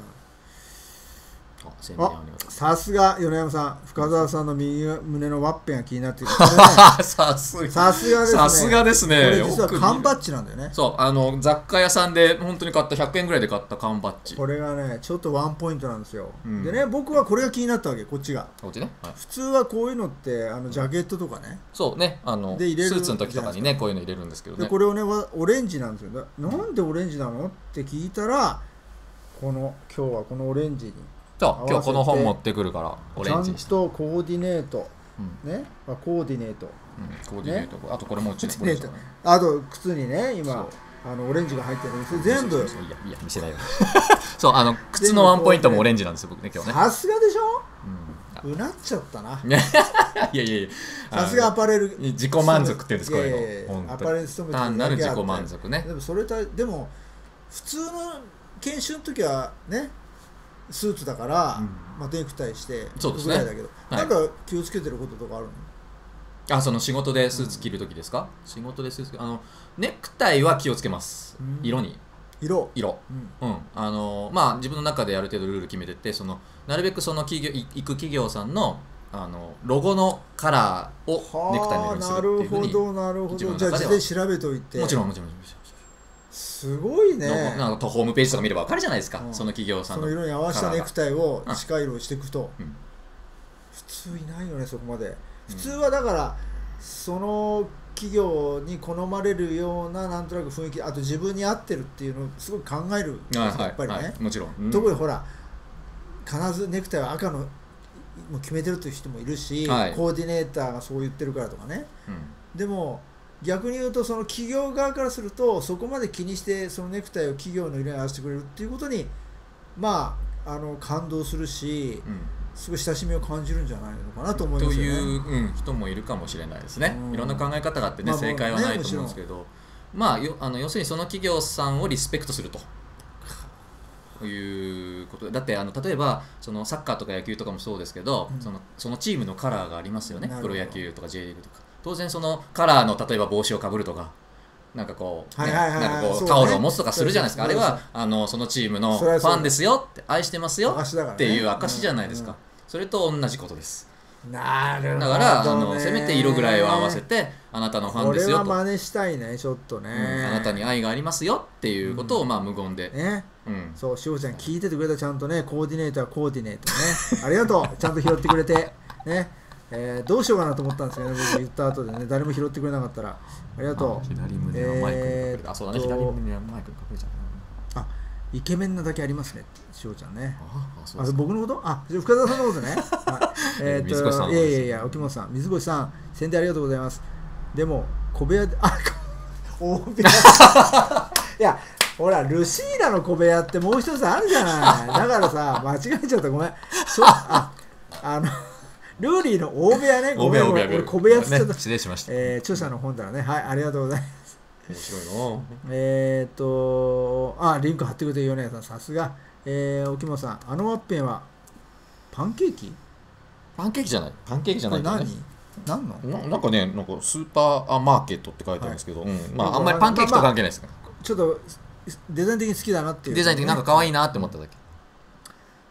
あ、 さすが米山さん、深澤さんの右胸のワッペンが気になっている、ね、 さすがさすがですね。 さすがですね。 これ実は缶バッジなんだよね。 そう、あの雑貨屋さんで本当に買ったひゃくえんぐらいで買った缶バッジ。 これがね、ちょっとワンポイントなんですよ、うん、でね、僕はこれが気になったわけ、こっちが。 こっちね、はい、 普通はこういうのってあのジャケットとかね、 そうね、あので入れるスーツの時とかにね、こういうの入れるんですけどね。 でこれをね、オレンジなんですよ。なんでオレンジなのって聞いたら、この今日はこのオレンジにそう、今日この本持ってくるからオレンジにちゃんとコーディネート、うん、ね、あコーディネート、 うん、コーディネート、ね、あとこれもうちょっと、 あと靴にね、今あのオレンジが入ってるんですよ、全部。いやいや見せないよそう、あの靴のワンポイントもオレンジなんですよ、僕ね、今日ね。 さすがでしょ、うん、うなっちゃったな。いやいやいや、 さすがアパレル自己満足っていうんですか、こういうの。アパレル勤めてる単なる自己満足ね。 でもそれたでも普通の研修の時はね、スーツだから、うん、まあ、ネクタイしてぐらいだけど、はい、なんか気をつけてることとかあるの？ あ、その仕事でスーツ着る時ですか？うん、仕事でスーツ、あのネクタイは気をつけます、うん、色に色色、うん、うん、あのまあ自分の中である程度ルール決めてて、そのなるべくその企業行く企業さんのあのロゴのカラーをネクタイの色にするっていうふうに。 なるほどなるほど。じゃあ事前に調べておいて。 もちろんもちろん。 すごいね。 なんかホームページとか見れば分かるじゃないですか、うん、その企業さんのその色に合わせたネクタイを近い色にしていくと、うん、普通いないよね、そこまで。普通はだからその企業に好まれるようななんとなく雰囲気、あと自分に合ってるっていうのをすごい考えるんですよ、やっぱりね、はいはい、 もちろん、うん、 特にほら必ずネクタイは赤のもう決めてるという人もいるし、はい、コーディネーターがそう言ってるからとかね、うん、でも逆に言うと、その企業側からするとそこまで気にしてそのネクタイを企業の色に合わせてくれるっていうことに、まあ、あの感動するし、うん、すごい親しみを感じるんじゃないのかなと思いますよね。 という、うん、人もいるかもしれないですね、うん、いろんな考え方があってね、まあ、正解はないと思うんですけど、まあ、よあの要するにその企業さんをリスペクトするということで、だってあの例えばそのサッカーとか野球とかもそうですけど、うん、そのそのチームのカラーがありますよね、プロ野球とか J リーグとか。当然そのカラーの例えば帽子をかぶるとか、なんかこうタオルを持つとかするじゃないですか。あれはあのそのチームのファンですよって、愛してますよっていう証じゃないですか。それと同じことです。 なるほどね。 だからあのせめて色ぐらいを合わせて、あなたのファンですよと、 これは真似したいね、ちょっとね、 うん、あなたに愛がありますよっていうことを、まあ無言で、 ね、うん、そう、しおちゃん聞いててくれた、ちゃんとね、コーディネートはコーディネートねありがとう、ちゃんと拾ってくれてね。えー、どうしようかなと思ったんですけどね、僕言った後でね、誰も拾ってくれなかったら。ありがとう。 左胸のマイクに隠れて、あ、そうだね、左胸のマイクに隠れちゃう。あ、イケメンなだけありますね、しおちゃんね。あ、そうですか。あ、僕のこと？あ、深澤さんのことね。はい、えー、っと、いやいやいや、沖本さん、水越さん、宣伝ありがとうございます。でも、小部屋で、あ、大部屋。いや、ほら、ルシーラの小部屋ってもう一つあるじゃない。だからさ、間違えちゃった、ごめん。そう、あ、あの、ルーリーの大部屋ね、ごめん、俺小部屋って言っちゃった、ね、 失礼しました、 えー、著者の本棚ね、はい、ありがとうございます。 面白いの。 えっと、あ、リンク貼ってくれてる米谷さん、さすが。えー、沖本さん、あのワッペンはパンケーキ？ パンケーキじゃない、パンケーキじゃない、ね、 何？何の？ な, なんかね、なんかスーパーマーケットって書いてあるんですけど、はい、うん、まああんまりパンケーキと関係ないですか、まあまあ、ちょっとデザイン的に好きだなっていう、ね、 デザイン的になんか可愛いなって思っただけ。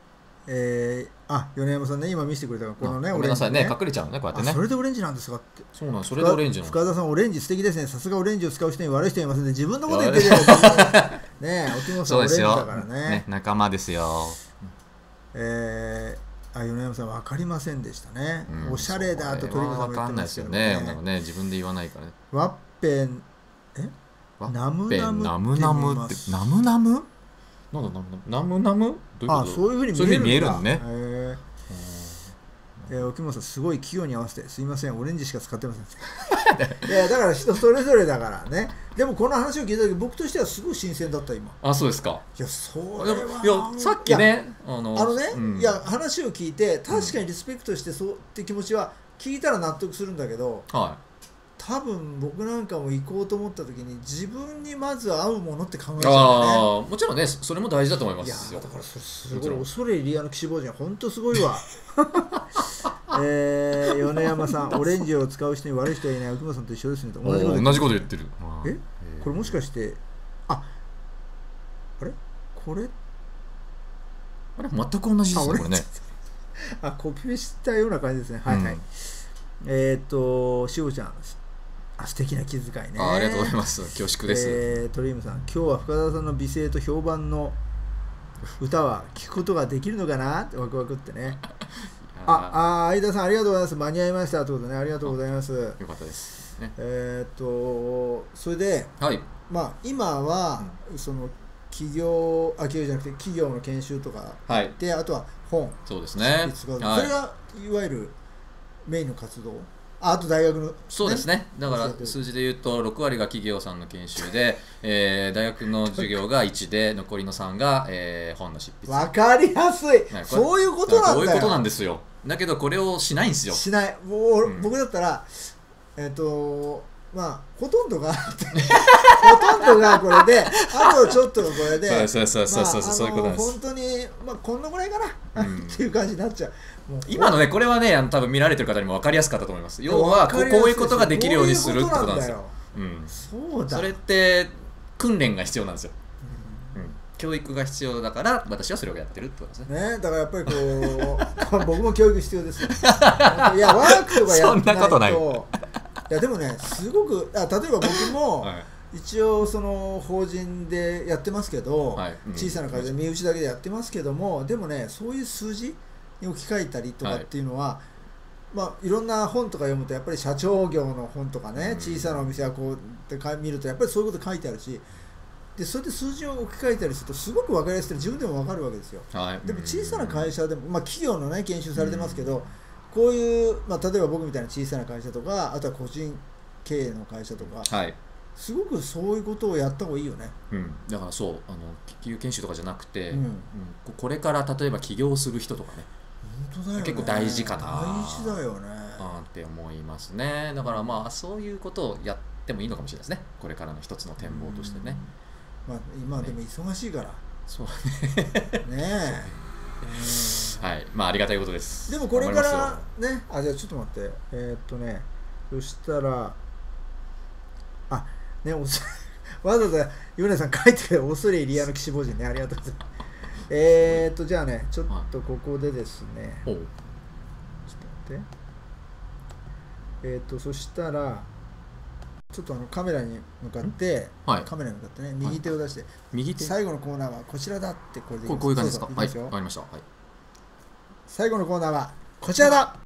えー、あ、米山さんね、今見せてくれたからこのね、 ごめんなさいね、隠れちゃうね、こうやってね。 それでオレンジなんですかって。 そうなん、それでオレンジなの。 深田さん、オレンジ素敵ですね。さすがオレンジを使う人に悪い人いませんね。自分のこと言ってるじゃないですか。ねえ、お木本さんオレンジだからね。 仲間ですよ。 えー、あ、米山さん分かりませんでしたね。おしゃれだと鳥海さんも言ってますけどね。 分かんないですよね。自分で言わないからね。 ワッペン、え？ナムナムナムナムってナムナム？なんだナムナム？ あ、そういうふうに見えるんだ。 ね。 えー、沖本さんすごい器用に合わせてすいませんオレンジしか使ってません。いやだから人それぞれだからね。でもこの話を聞いた時僕としてはすごい新鮮だった今。 あ、そうですか。 いやそれは。 いやさっきねあのあのね、うん、いや話を聞いて確かにリスペクトしてそうって気持ちは聞いたら納得するんだけど、 はい、 多分僕なんかも行こうと思った時に自分にまず合うものって考えちゃうね。 あもちろんねそれも大事だと思いますよ。 いやだからそれすごい恐れ入り屋の岸坊主は本当すごいわ。えー、米山さんオレンジを使う人に悪い人はいない。奥村さんと一緒ですねと同じこと同じこと言ってる。 えこれもしかしてああれこれあれ全く同じですねこれね。 あコピペしたような感じですね。はいはい、うん、えっ、ー、としおちゃんあ素敵な気遣いね。 あ, ありがとうございます。恐縮です。 えー、トリームさん今日は深田さんの美声と評判の歌は聞くことができるのかなってワクワクってね。ああ相田さんありがとうございます。間に合いましたということでねありがとうございます。よかったです、ね、 えっ、ー、とそれで、 はい、 まあ今は、うん、その企業あ企業じゃなくて企業の研修とかで、はい、あとは本そうですね、 それがいわゆるメインの活動。あと大学の、ね、 そうですね。だから数字で言うとろく割が企業さんの研修で、えー、大学の授業がいちで残りのさんが、えー、本の執筆。 わかりやすい。そういうことなんだよ。 そういうことなんですよ。だけどこれをしないんですよ。 しない。もう、うん、僕だったらえっ、ー、とまあほとんどがほとんどがこれであとちょっとこれでそうそうそうそうそうそういうことなんです。 本当にまあこんなぐらいかな、うん、っていう感じになっちゃう。 もう今のねこれはねあの多分見られてる方にも分かりやすかったと思います。要はこういうことができるようにするってことなんですよ。うん、そうだ。それって訓練が必要なんですよ。うんうん、教育が必要だから私はそれをやってるってことですね。 ねだからやっぱりこう僕も教育必要ですよ。いやワークとかやってないと。そんなことない。いやでもねすごくあ例えば僕も、はい、一応その法人でやってますけど、はいうん、小さな会社で身内だけでやってますけどもでもねそういう数字に置き換えたりとかっていうのは、はい、まあいろんな本とか読むとやっぱり社長業の本とかね、うん、小さなお店はこうって見るとやっぱりそういうこと書いてあるしでそれで数字を置き換えたりするとすごく分かりやすくて自分でも分かるわけですよ、はい、でも小さな会社でも、まあ、企業のね研修されてますけど、うんこういう、まあ、例えば僕みたいな小さな会社とかあとは個人経営の会社とか、はい、すごくそういうことをやった方がいいよね、 うん、だからそうあの企業研修とかじゃなくて、うんうん、これから例えば起業する人とかね本当だよね結構大事かな大事だよねあって思いますね。だからまあそういうことをやってもいいのかもしれないですねこれからの一つの展望としてね、 うんまあ、今でも忙しいから、ね、 そうねえはい、まあありがたいことです。 でもこれからね、あじゃあちょっと待って、えー、っとね、そしたらあねおそわざわざヨネさん書いてくれ恐れ入り屋の岸坊主ねありがとうございます。えーっとじゃあねちょっとここでですね、はい、ちょっと待って、えー、っとそしたらちょっとあのカメラに向かって、はい、カメラに向かってね右手を出して、はい、 右手最後のコーナーはこちらだってこれでいいですか。 こういう感じですか。はい、わかりました。はい。 最後のコーナーはこちらだ。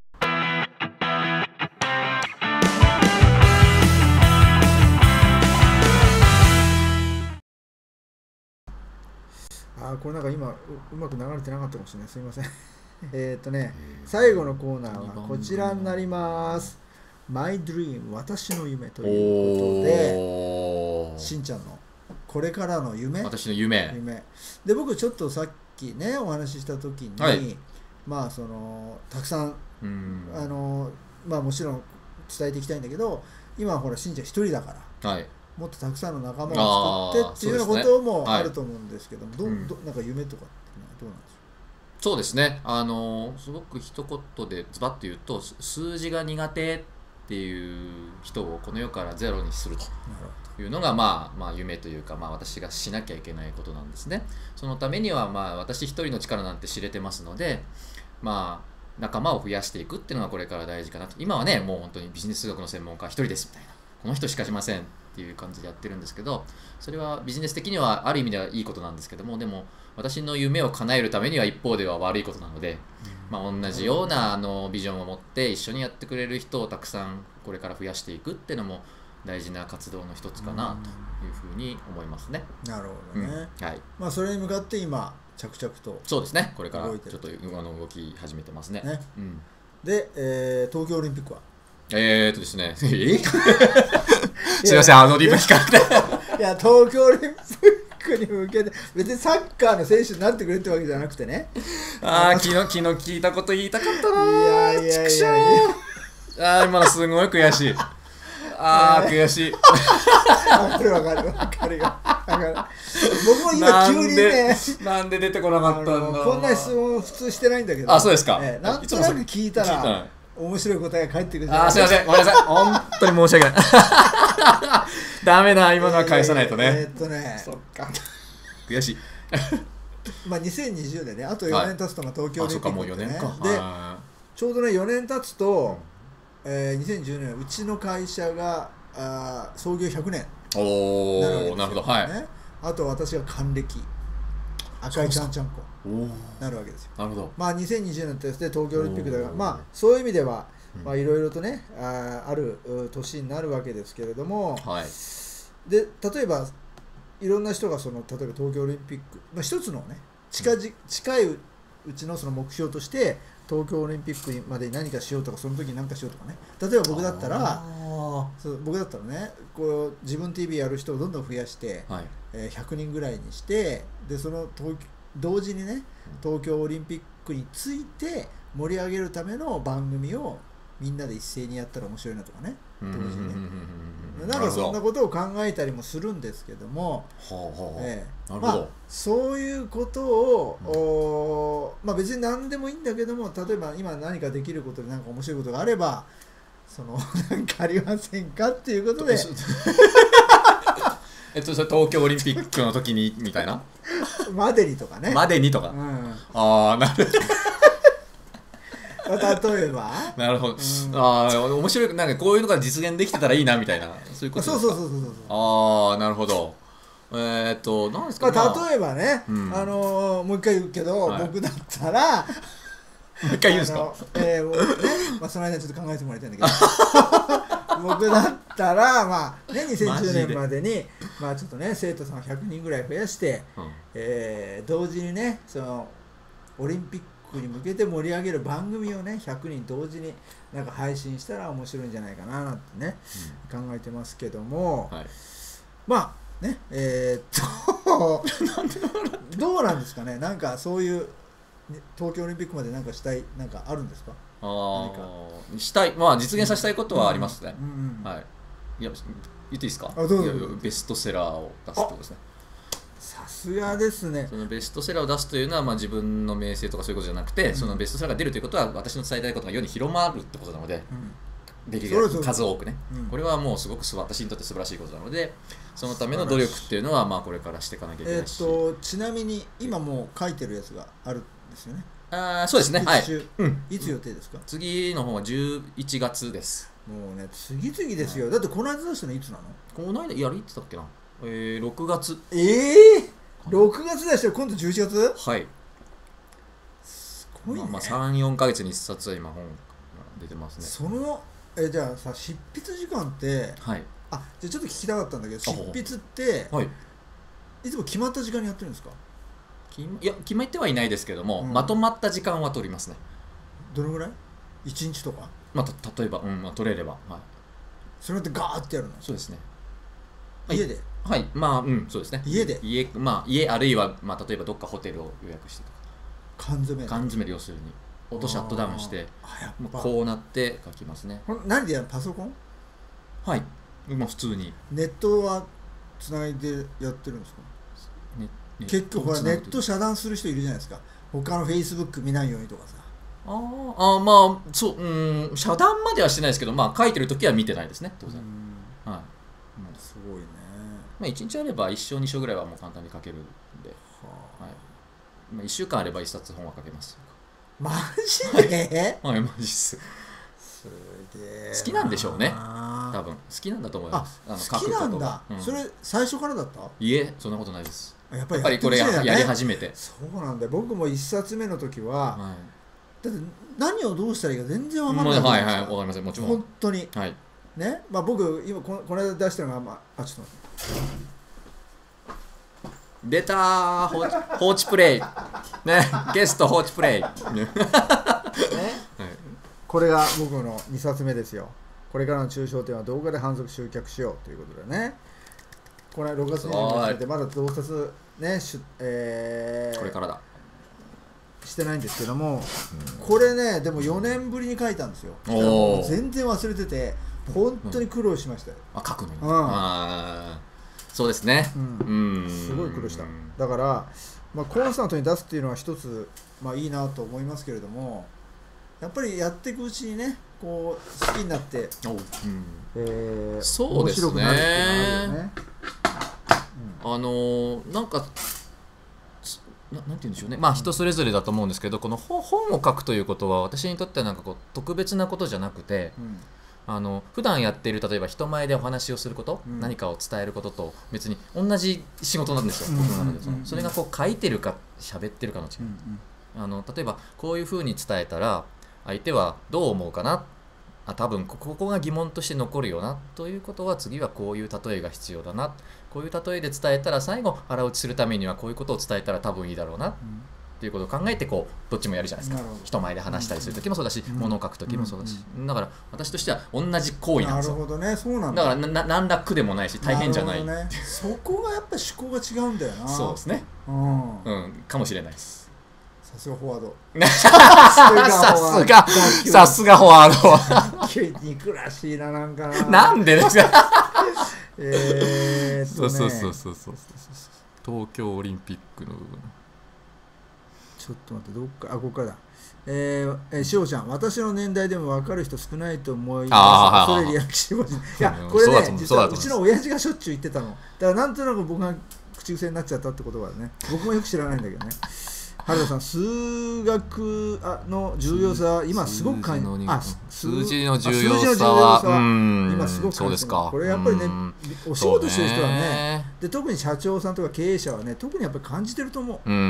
あこれなんか今 う, うまく流れてなかったかもしれないすいませんえっとね最後のコーナーはこちらになります。My Dream 私の夢ということでしんちゃんのこれからの夢私の夢夢で僕ちょっとさっきねお話しした時に、はい、まあそのたくさん、うん、あのまあもちろん伝えていきたいんだけど今はほらしんちゃん一人だから、はい、もっとたくさんの仲間を作ってっていうようなこともあると思うんですけども、ねはい、どどなんか夢とかってどうなんでしょう。 そうですねあのすごく一言でズバッと言うと数字が苦手っっていう人をこの世からゼロにするというのが、まあ、まあ夢というか、まあ、私がしなきゃいけないことなんですね。そのためには、まあ、私一人の力なんて知れてますので、まあ、仲間を増やしていくっていうのがこれから大事かなと。今はね、もう本当にビジネス数学の専門家一人ですみたいな、この人しかしませんっていう感じでやってるんですけど、それはビジネス的にはある意味ではいいことなんですけども、でも私の夢を叶えるためには一方では悪いことなので、まあ、同じようなあのビジョンを持って一緒にやってくれる人をたくさんこれから増やしていくっていうのも大事な活動の一つかなというふうに思いますね。 なるほどね、 うん、はい、 まあそれに向かって今着々とそうですね、これからちょっとあの動き始めてますね。ね、 うん、で、えー、東京オリンピックはえーっとですね、えー、すいません、あのリブ企画でいや、東京オリンピックに向けて別にサッカーの選手になってくれってわけじゃなくてね、 ああ、昨日昨日聞いたこと言いたかったな。 いやいやいやいや、 ああ、今のすごい悔しい。ああ、悔しい。 わかるわかるわかるよ。僕も今急にね、 なんで出てこなかったんだ。 こんな質問普通してないんだけど、 あ、そうですか。 えー、なんとなく聞いたら面白い答えが返ってくる。 あー、すいません、ごめんなさい、本当に申し訳ない。ダメだ、今のは返さないとね。 えー、えーっとね、 そっか。悔しい。 まあにせんにじゅうねんね、あとよねん経つと東京オリンピックってね、 はい、 でちょうどねよねん経つと、えー、にせんじゅうねんうちの会社があ創業ひゃくねんおー、なるほど、はい、 ね、あと私が還暦、赤いちゃんちゃんこなるわけですよ。 なるほど。 まあにせんにじゅうねんってですね、東京オリンピックだから、まあそういう意味では、まあいろいろとね、あ, ある年になるわけですけれども、 はい、 で例えばいろんな人がその例えば東京オリンピック、まあ、一つのね近じ近いうちのその目標として東京オリンピックまでに何かしようとか、その時に何かしようとかね、例えば僕だったらそう僕だったらね、こう自分 ティーブイ やる人をどんどん増やして、はい、えー、ひゃくにんぐらいにして、でその東同時にね東京オリンピックについて盛り上げるための番組をみんなで一斉にやったら面白いなとかね、同時にね、なんかそんなことを考えたりもするんですけども、ええ、まあそういうことを、うん、まあ別に何でもいいんだけども、例えば今何かできることで何か面白いことがあれば、そのなんかありませんかっていうことでえっとそれ東京オリンピックの時にみたいなまでにとかね、 までにとか、うん、ああなるほど。 例えばなるほど、うん、ああ面白い、なんかこういうのが実現できてたらいいなみたいな、そういうことですか。 そうそうそうそうそう。 ああなるほど。えー、っと何ですか、 まあ、例えばね、うん、あのー、もう一回言うけど、はい、僕だったらもう一回言うんですか。 えーね、まあ、その間ちょっと考えてもらいたいんだけど僕だったら、まあね、にせんじゅうねんまでにまあちょっとね生徒さんをひゃくにんぐらい増やして、うん、えー、同時にねそのオリンピックに向けて盛り上げる番組をねひゃくにん同時になんか配信したら面白いんじゃないかななんてね、うん、考えてますけども、はい、まあねえー、っとどうなんですかね、なんかそういう東京オリンピックまでなんかしたいなんかあるんですか。 ああしたい、まあ実現させたいことはありますね。はい。いや言っていいですか。 あどうぞ。 ベストセラーを出すってことですね。 さすがですね。 そのベストセラーを出すというのは、まあ、自分の名声とかそういうことじゃなくて、うん、そのベストセラーが出るということは私の伝えたいことが世に広まるってことなので、うん、できる数多くね、うん、これはもうすごく私にとって素晴らしいことなので、そのための努力っていうのはまあこれからしていかなきゃいけないし、 えー、とちなみに今もう書いてるやつがあるんですよね。 あそうですね、はい、 うん、いつ予定ですか。 次の方はじゅういちがつです。 もうね次々ですよ、はい、だってこの間出したのいつなの。 この間やるいつだっけな、えー、ろくがつ。 ええーろくがつ出して今度じゅういちがつ。 はい、 すごいね。 まあ、まあさん、よんかげつにいっさつは今本出てますね。 そのえじゃあさ執筆時間って、 はい、 あじゃあちょっと聞きたかったんだけど、執筆って、はい、いつも決まった時間にやってるんですか。 いや決めてはいないですけども、うん、まとまった時間は取りますね。 どのぐらい。いちにちとか。 まあ、例えば、うんまあ、取れれば、はい、 それってガーってやるの。 そうですね。 家で。 はい、まあうんそうですね。 家で。 家まあ家あるいはまあ例えばどっかホテルを予約してとか。 缶詰。 缶詰要するに音シャットダウンして、こうなって書きますね。 何でやる。パソコン。 はい。まあ普通に。 ネットはつないでやってるんですか。ね、結局ほらネット遮断する人いるじゃないですか。他のフェイスブック見ないようにとかさ。 ああまあそううん遮断まではしてないですけど、まあ書いてる時は見てないですね当然。はい。 すごいね。 まあいちにちあればいっ章に章ぐらいはもう簡単に書けるんで、はい。まあいっしゅうかんあればいっさつ本は書けます。 マジで？ はいマジっす。 すげえ。 好きなんでしょうね。多分好きなんだと思います。 あ、好きなんだ。それ最初からだった？ いえ、そんなことないです。 やっぱりやっぱりこれやり始めて。 そうなんだよ。僕もいっさつめの時は、だって何をどうしたらいいか全然わからない。 はいはい、わかりません。もちろん。 本当に。 はい。 ね、まあ僕今この間出したのがまあ、あちょっと待って。 出たー放置、放置プレイねゲスト放置プレイね、 これが僕のにさつめですよ。これからの中小店は動画で反則集客しようということでね、これろくがつにじゅうににちでまだ増刷ねし、えー、 これからだしてないんですけども、うん、これねでもよねんぶりに書いたんですよ。もう全然忘れてて本当に苦労しましたよ、 うん、あ書くのに、 うん、 あそうですね、うん、 うんすごい苦労した。だから、まあ、コンスタントに出すっていうのは一つ、まあ、いいなと思いますけれども、やっぱりやっていくうちにねこう好きになって、うんえー、 そうですね、面白くなるっていうのはあるよね。うん、あのー、なんかななんて言うんでしょうね、まあ人それぞれだと思うんですけど、この本を書くということは私にとってはなんかこう特別なことじゃなくて、うん、あの普段やっている例えば人前でお話をすること、うん、何かを伝えることと別に同じ仕事なんですよ、僕の中で。そのそれがこう書いてるか喋ってるかの違い、うんうん、あの例えばこういうふうに伝えたら相手はどう思うかな、あ多分ここが疑問として残るよなということは次はこういう例えが必要だな、こういう例えで伝えたら最後腹落ちするためにはこういうことを伝えたら多分いいだろうな、うん、っていうことを考えてこうどっちもやるじゃないですか。人前で話したりする時もそうだし、うん、物を書く時もそうだし、うん、だから私としては同じ行為なんですよ。 なるほどね、そうなんだ。 だからな何ら苦でもないし大変じゃない。 なるほどね、そこがやっぱ思考が違うんだよな。 そうですね、うん、うん、かもしれないです。 さすがフォワード。 さすがさすがフォワード。憎らしいな、なんかな。 なんでですか。 えーっとね、そうそうそうそうそう、 東京オリンピックの部分。 ちょっと待って、どっか、あ、ここからだ。えー、えー、しおちゃん、私の年代でも分かる人少ないと思います。それリアクション。いや、これね、実はうちの親父がしょっちゅう言ってたの。だからなんとなく僕が口癖になっちゃったってことはね、僕もよく知らないんだけどね。原田さん、数学の重要さは今すごく感じあ数字の重要さは今すごく感じてる。これやっぱりね、お仕事してる人はね、で特に社長さんとか経営者はね、特にやっぱり感じてると思う。 うん、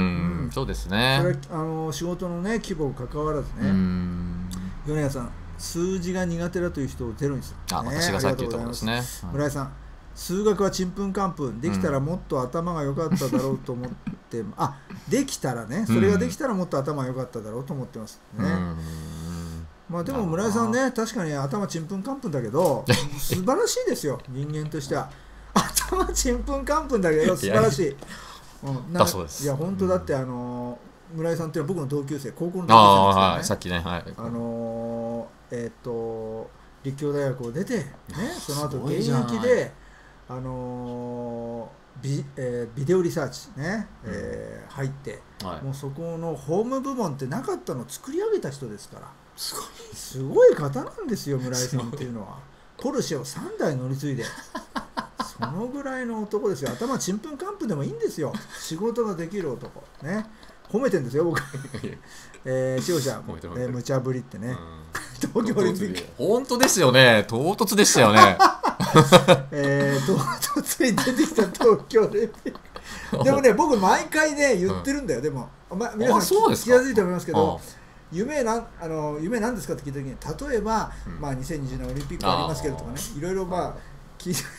そうですね。 それはあの仕事のね規模に関わらずね。米谷さん、数字が苦手だという人をゼロにする。 あ、私がさっき言ったことですね。 村井さん、数学はちんぷんかんぷん、できたらもっと頭が良かっただろうと思って、うん、あできたらね、それができたらもっと頭が良かっただろうと思ってますね。うん、まあでも村井さんね、確かに頭ちんぷんかんぷんだけど素晴らしいですよ、人間としては。頭ちんぷんかんぷんだけど素晴らしい。うん、だそうです。いや本当だって、あの村井さんっていうのは僕の同級生、高校の同級生ですからね。さっきね、はい。 あのえっと立教大学を出てね、その後現役であのー ビ, えー、ビデオリサーチね、うんえー、入って、はい、もうそこの法務部門ってなかったのを作り上げた人ですから、すごいすごい方なんですよ、村井さんっていうのは。ポルシェをさんだい乗り継いでそのぐらいの男ですよ。頭ちんぷんかんぷんでもいいんですよ、仕事ができる男ね。褒めてんですよ僕。えー、しおちゃん、えー、無茶ぶりってね、東京オリンピック本当ですよね、唐突でしたよね。 えー、唐突に出てきた東京オリンピック。でもね、僕毎回ね言ってるんだよ、うん、でも、ま、皆さん気が付いて思いますけど、夢なんあの夢なんですかって聞いた時に、例えば、うん、まあ、にせんにじゅうねんオリンピックありますけどとかね、いろいろまあ聞いて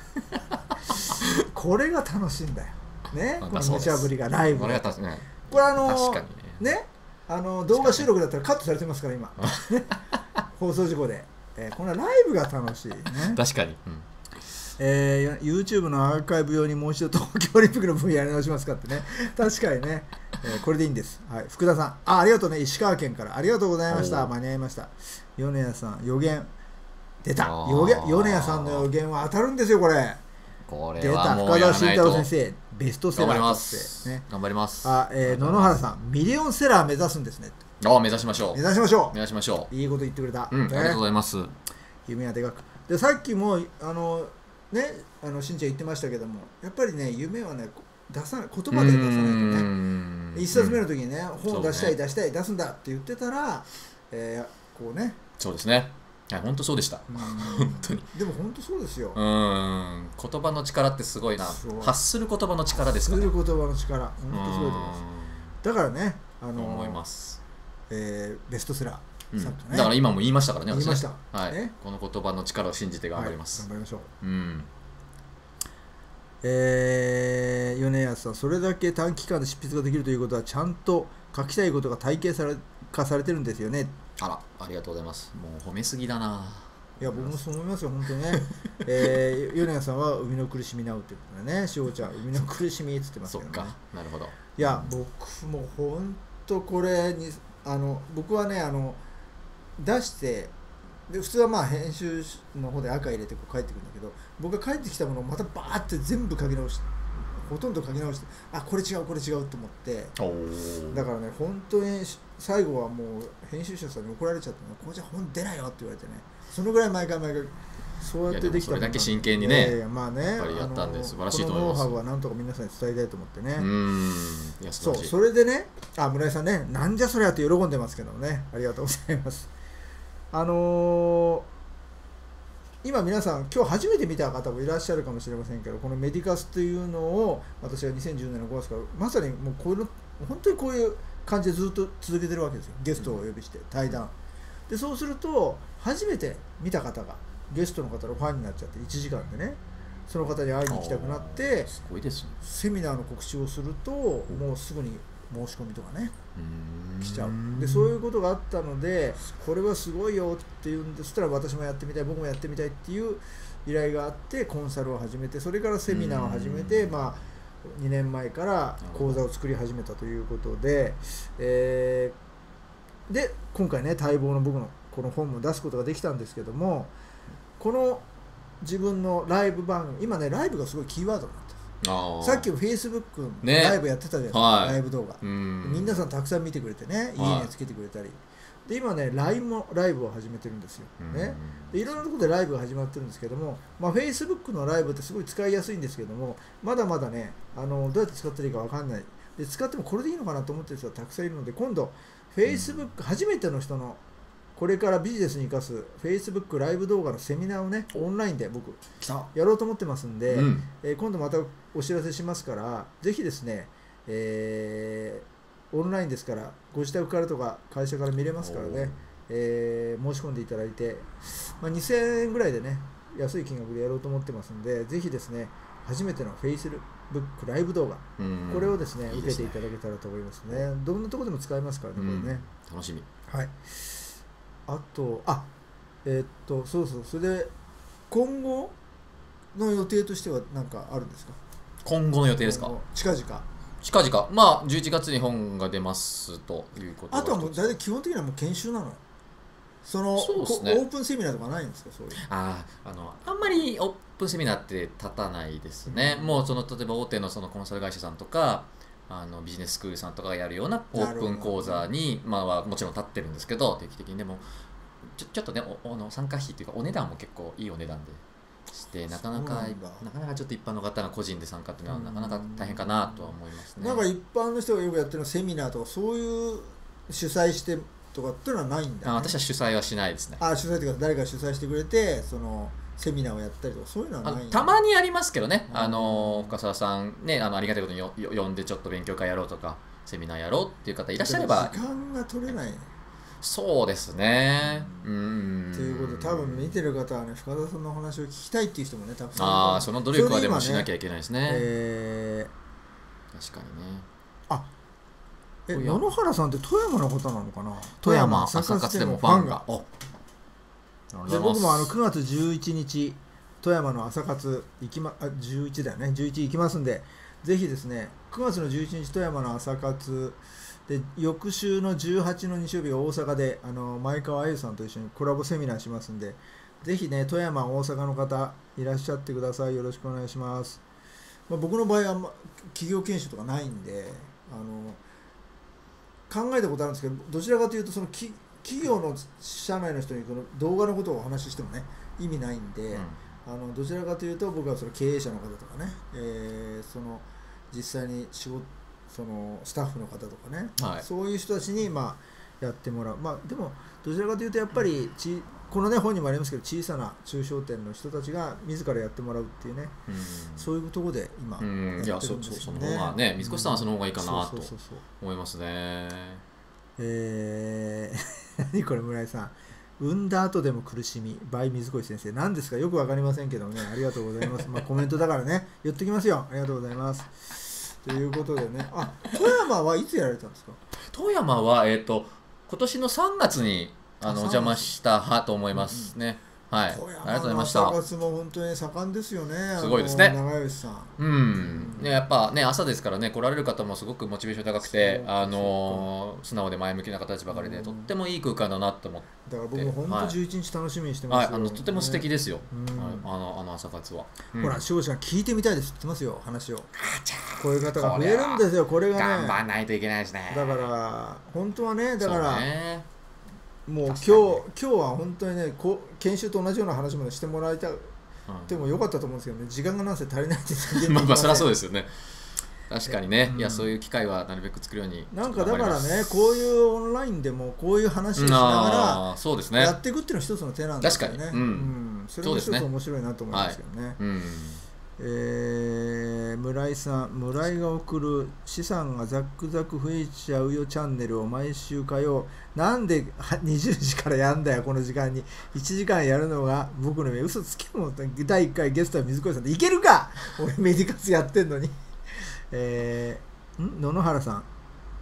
これが楽しいんだよね、この無茶ぶりがライブで。これあのー、ね, ねあの動画収録だったらカットされてますから今放送事故で、えー、このライブが楽しいね。 確かに、うんえー、YouTube のアーカイブ用にもう一度東京オリンピックの分野やり直しますかってね。確かにね、えー、これでいいんです、はい、福田さん あ, ありがとうね、石川県からありがとうございました。間に合いました。米谷さん予言出た。米谷さんの予言は当たるんですよ、これ。 これはもうやらないと。 出た。深田慎太郎先生ベストセラーとして、ね、 頑張ります。 あ、えー、野々原さんミリオンセラー目指すんですね。 ああ、目指しましょう。 目指しましょう目指しましょう。いいこと言ってくれた、 う。うん、ね、ありがとうございます。 夢はでかく。でさっきもあのね、あのしんちゃん言ってましたけども、やっぱりね、夢はね出さない、言葉で出さないとね。一冊目の時にね、本を出したい、出したい、出すんだって言ってたら、えー、こうね。 そうですね。はい、本当そうでした。本当に。 でも本当そうですよ。 うん、言葉の力ってすごいな。発する言葉の力ですかね。 発する言葉の力、本当すごいと思います。だからね、あの思います。 えー、ベストセラー。 うん、だから今も言いましたからね。 言いました。 はい。この言葉の力を信じて頑張ります。 はい、頑張りましょう。 うん。 えー、米安さん、それだけ短期間で執筆ができるということは、ちゃんと書きたいことが体系され化されてるんですよね。 あら、ありがとうございます。もう褒めすぎだな。 いや、僕もそう思いますよ、本当にね。えー、米安さんは生みの苦しみなうということでね、しおちゃん、生みの苦しみって言ってますけどね。 そっか、なるほど。 いや、僕も本当これに、あの僕はね、あの出してで、普通はまあ編集の方で赤入れてこう帰ってくるんだけど、僕が帰ってきたものをまたバーって全部書き直して、ほとんど書き直して、あ、これ違うこれ違うと思って、だからね、本当に最後はもう編集者さんに怒られちゃったの、これじゃ本出ないよって言われてね、そのぐらい毎回毎回そうやってできたもの。それだけ真剣にね、 いやいや、まあね、 やっぱりやったんで素晴らしいと思います。 このノウハウはなんとか皆さんに伝えたいと思ってね。 うん、 いや、そう、それでね、あ、村井さんね、なんじゃそりゃって喜んでますけどね、ありがとうございます。あのー、今皆さん、今日初めて見た方もいらっしゃるかもしれませんけど、このメディカスというのを私はにせんじゅうねんのごがつからまさにもうこういう本当にこういう感じでずっと続けてるわけですよ、ゲストをお呼びして対談で。そうすると初めて見た方がゲストの方のファンになっちゃって、いちじかんでね、その方に会いに行きたくなってすごいですね。 セミナーの告知をすると、もうすぐに申し込みとかね来ちゃう。で、そういうことがあったので、これはすごいよっていうんで、そしたら私もやってみたい、僕もやってみたいっていう依頼があって、コンサルを始めて、それからセミナーを始めて、まあにねんまえから講座を作り始めたということで、えー、で今回ね、待望の僕のこの本も出すことができたんですけども、この自分のライブ番組、今ね、ライブがすごいキーワードになってる。さっきもフェイスブックのライブやってたじゃないですか、ね、はい、ライブ動画、皆さんたくさん見てくれてね、いいねつけてくれたりで、今ね ライン もライブを始めてるんですよ、ね、でいろんなところでライブが始まってるんですけども、まあ、フェイスブックのライブってすごい使いやすいんですけども、まだまだね、あのどうやって使っていいか分かんないで、使ってもこれでいいのかなと思ってる人がたくさんいるので、今度フェイスブック初めての人のこれからビジネスに生かす Facebook ライブ動画のセミナーをね、オンラインで僕やろうと思ってますんで、うん、えー、今度またお知らせしますから、ぜひですね、えー、オンラインですからご自宅からとか会社から見れますからね、えー、申し込んでいただいて、まあ、にせんえんぐらいでね、安い金額でやろうと思ってますんで、ぜひですね、初めての Facebook ライブ動画、これをですね、いいですね、受けていただけたらと思いますね。どんなところでも使えますからね、これね。 楽しみ。 はい。あと、あ、えー、っと、そうそう、それで、今後の予定としては何かあるんですか？ 今後の予定ですか？ 近々。 近々。まあ、じゅういちがつに本が出ますということ。 あとはもう、大体基本的にはもう研修なのよ。その、そうですね、オープンセミナーとかないんですか？そういう。 ああ、あの、あんまりオープンセミナーって立たないですね。うん、もう、その、例えば大手のそのコンサル会社さんとか、あのビジネススクールさんとかがやるようなオープン講座に、まあ、はもちろん立ってるんですけど、定期的に。でもちょ、ちょっとね、おおの参加費っていうかお値段も結構いいお値段でして、なかなかなかなかちょっと一般の方が個人で参加っていうのはなかなか大変かなとは思いますね。 なんか一般の人がよくやってるのセミナーとかそういう主催してとかっていうのはないんだ、ね、 あ、私は主催はしないですね。 あ、主催っていうか誰か主催してくれて、そのセミナーをやったりとかそういうのはないんだ。 たまにありますけどね、あの深澤さんね、あのありがたいことによよ呼んでちょっと勉強会やろうとかセミナーやろうっていう方いらっしゃれば。 時間が取れない。 そうですね。 うん。ということで、多分見てる方はね、深澤さんのお話を聞きたいっていう人もね、たくさんいる。 ああ、その努力はでもしなきゃいけないですね。ね、 えー、確かにね。 あ、え、野々原さんって富山の方なのかな？ 富山朝活でもファンが。 で、僕もあのくがつじゅういちにち富山の朝活行きま、あ、じゅういちだよね、じゅういち行きますんで、ぜひですね、くがつのじゅういちにち富山の朝活で、翌週のじゅうはちの日曜日が大阪で、あの前川あゆさんと一緒にコラボセミナーしますんで、ぜひね、富山大阪の方いらっしゃってください。よろしくお願いします。まあ、僕の場合は、ま、企業研修とかないんで、あの考えたことあるんですけど、どちらかというとそのき企業の社内の人にこの動画のことをお話ししてもね意味ないんで、うん、あのどちらかというと僕はその経営者の方とかね、えー、その実際に仕事そのスタッフの方とかね、はい、そういう人たちにまあやってもらう。まあでもどちらかというとやっぱりちこのね本にもありますけど小さな中小店の人たちが自らやってもらうっていうね、うん、そういうところで今やってるんですよね。いやそそその方がね水越さんはその方がいいかなと思いますね。 えー、何これ村井さん、産んだ後でも苦しみ by 水越先生、何ですかよく分かりませんけどね、ありがとうございます。まあコメントだからね言ってきますよ、ありがとうございます。ということでね、あ、富山はいつやられたんですか？ 富山は、えーと、今年のさんがつにあのお邪魔したはと思いますね。うんうん、はい、ありがとうございました。 朝活も本当に盛んですよね。 すごいですね。 長吉さん。 うん。ね、やっぱね朝ですからね来られる方もすごくモチベーション高くて、あのー、素直で前向きな方たちばかりで、うん、とってもいい空間だなと思って。 だから僕も本当じゅういちにち楽しみにしてますよ。 はい、あのとても素敵ですよ。うん、あのあの朝活は。 うん、ほら視聴者聞いてみたいですって言ってますよ話を。こういう方が増えるんですよ。これがね。 頑張らないといけないですね。 だから本当はねだから。もう今日今日は本当にねこ研修と同じような話までしてもらいたでもよかったと思うんですけどね、時間がなんせ足りないって宣言まあまあそりゃそうですよね。確かにね、うん、いやそういう機会はなるべく作るようになんかだからねこういうオンラインでもこういう話をしながらそうですねやっていくっていうのは一つの手なんですよね。 確かに、うんうん、 それも一つ面白いなと思いますけどね。はい、うんえー、村井さん、村井が送る資産がザックザク増えちゃうよチャンネルを毎週火曜なんでにじゅうじからやんだよこの時間にいちじかんやるのが僕の目嘘つけもだいいっかいゲストは水越さんでいけるか俺メディカスやってんのにえー、ん野々原さん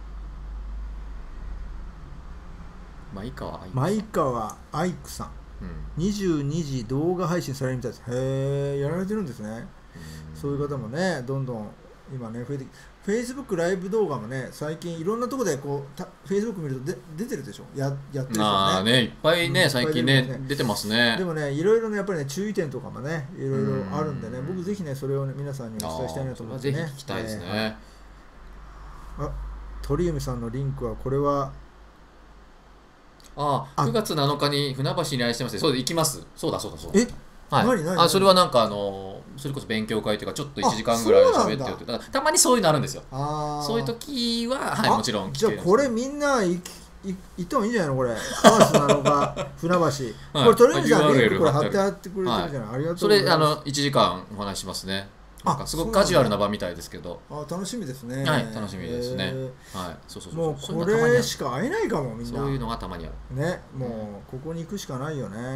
前川愛前川愛久さん、うん、にじゅうにじ動画配信されるみたいです。へえやられてるんですね。そういう方もねどんどん今ね増えてフェイスブックライブ動画もね最近いろんなところでこうフェイスブック見るとで出てるでしょ や, やってる人は ね, ねいっぱいね、うん、最近 ね, ね出てますね。 でもねいろいろねやっぱりね注意点とかもねいろいろあるんでね僕ぜひねそれを、ね、皆さんにお伝えしたいなと思ってね。 ぜひ聞きたいですね。えー、あ鳥海さんのリンクはこれはああくがつなのかに船橋にいらっしゃいますね。そうで行きます。そうだそうだそうだ。 えはい、何何あそれはなんかあのそれこそ勉強会というかちょっといちじかんぐらい喋ってよってだからたまにそういうのあるんですよ。あそういう時は、はい、もちろん来てるんです。じゃあこれみんな行ってもいいんじゃないのこれ川瀬なのか船橋、はい、これ鳥海さんリンクこれ貼って貼ってくれてるじゃない、はい、ありがとうございます。 それあのいちじかんお話しますね。なんかすごくカジュアルな場みたいですけどあ楽しみですね。 はい楽しみですね。はいそうそうそうもうこれしか会えないかもみんなそういうのがたまにあるね。もうここに行くしかないよね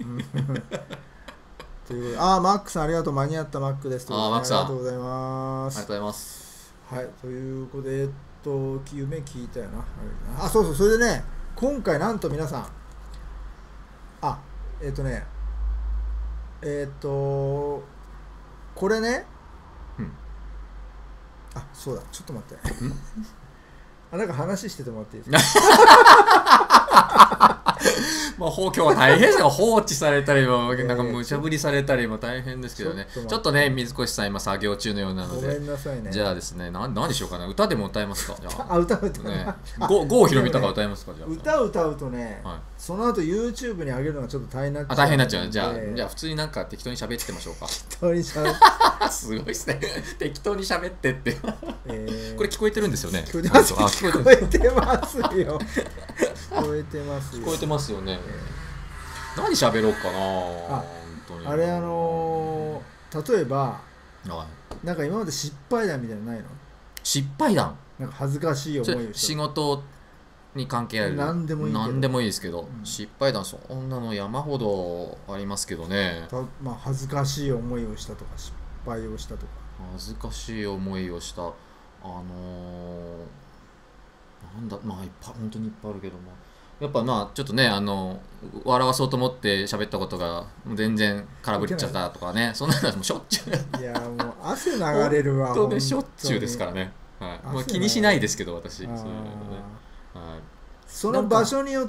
というあマックさんありがとう間に合ったマックですあマックさんありがとうございますありがとうございますはいということでえっと夢聞いたよなあそうそうそれでね今回なんと皆さんあえっとねえっとこれね、うん、あそうだちょっと待ってあなんか話しててもらっていいですかまあ今日は大変ですよ放置されたりもなんか無茶ぶりされたりも大変ですけどねちょっ と, ちょっとね水越さん今作業中のようなのでごめんなさいね。 じゃあですねな何でしょうかね歌でも歌えますかじゃああ歌う歌うね郷ひろみとか歌えますかじゃあ歌う歌うとね、はい、その後 YouTube に上げるのがちょっと大変になっちゃう。 あ大変になっちゃうじゃあじゃあ普通になんか適当に喋ってましょうか適当に喋ってすごいですね適当に喋ってって、えー、これ聞こえてるんですよね。 聞こえてますあ聞こえてますよ聞こえてますよ聞こえてますよね、えー、何喋ろうかなあ本当にあれあのー、例えば、はい、なんか今まで失敗談みたいなのないの？ 失敗談なんか恥ずかしい思いをした仕事に関係ある何でもいいけど何でもいいですけど、うん、失敗談そんなの山ほどありますけどね。 まあ、恥ずかしい思いをしたとか失敗をしたとか恥ずかしい思いをしたあのー、なんだまあいっぱい本当にいっぱいあるけどもやっぱまあちょっとねあの笑わそうと思って喋ったことが全然空振っちゃったとかねそんなのもしょっちゅういやもう汗流れるわ本当にしょっちゅうですからね、はいまあ、気にしないですけど私そういうのね、はい、 その場所によって、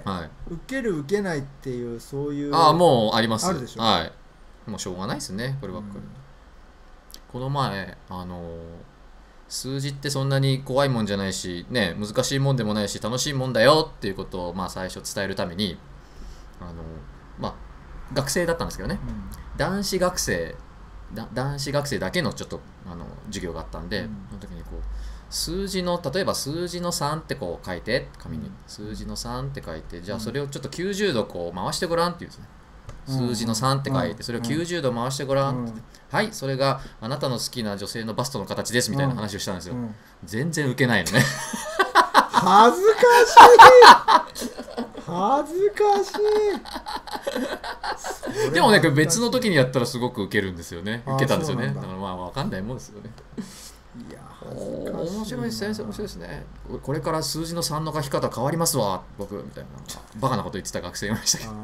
はい、受ける受けないっていうそういうああもうありますあるでしょ、 はい、もうしょうがないですねこればっかり、うん、この前あの数字ってそんなに怖いもんじゃないし、ね、難しいもんでもないし楽しいもんだよっていうことを、まあ、最初伝えるためにあの、まあ、学生だったんですけどね、うん、男子学生だ男子学生だけのちょっとあの授業があったんで、うん、その時にこう数字の例えば数字のさんってこう書いて紙に、うん、数字のさんって書いてじゃあそれをちょっときゅうじゅうどこう回してごらんっていうんですね。数字のさんって書いてそれをきゅうじゅうど回してごらんって、うん、はいそれがあなたの好きな女性のバストの形ですみたいな話をしたんですよ、うんうん、全然ウケないのね恥ずかしい恥ずかしいでもね別の時にやったらすごくウケるんですよねウケたんですよねだからまあ分かんないもんですよねいや面白いです先生面白いですねこれから数字のさんの書き方変わりますわ僕みたいなバカなこと言ってた学生いましたけど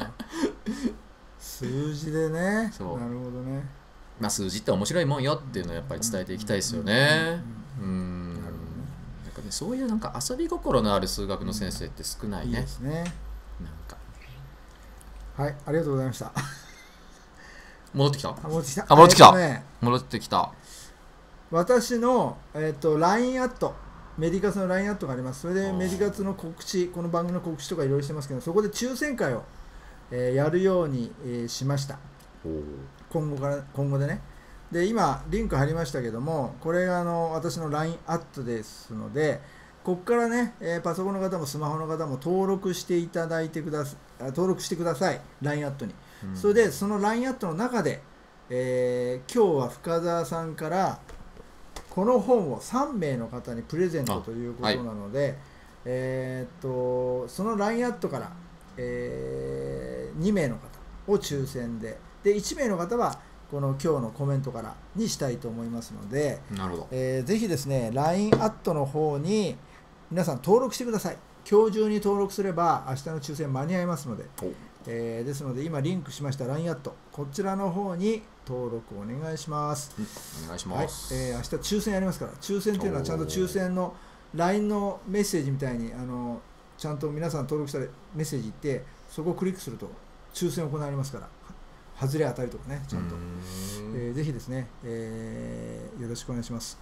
数字でねそうなるほどねまあ数字って面白いもんよっていうのをやっぱり伝えていきたいですよねうんなるほどねなんかねそういうなんか遊び心のある数学の先生って少ないね、うん、いいですねなんかはいありがとうございました戻ってきた戻ってきたあ戻ってきた、 ね、 戻ってきた私の、えー、と ライン アットメディカツの ライン アットがありますそれでメディカツの告知この番組の告知とかいろいろしてますけどそこで抽選会を、えー、やるように、えー、しました今後から今後でねで今リンク貼りましたけどもこれがあの私の ライン アットですのでここからね、えー、パソコンの方もスマホの方も登録していただいてくださ登録してください ライン アットに、うん、それでその ライン アットの中で、えー、今日は深澤さんからこの本をさんめいの方にプレゼントということなので、はい、えー、っとその ライン アットから、えー、にめいの方を抽選ででいちめいの方はこの今日のコメントからにしたいと思いますのでなるほど、 えー、ぜひですね ライン アットの方に皆さん登録してください今日中に登録すれば明日の抽選間に合いますので、えー、ですので今リンクしました ライン アットこちらの方に登録お願いします、 うん、お願いします、 はいえー、明日抽選やりますから抽選っていうのはちゃんと抽選の ライン のメッセージみたいにあのちゃんと皆さん登録したらメッセージいってそこをクリックすると抽選行われますから外れ当たりとかねちゃんと、えー、ぜひですね、えー、よろしくお願いします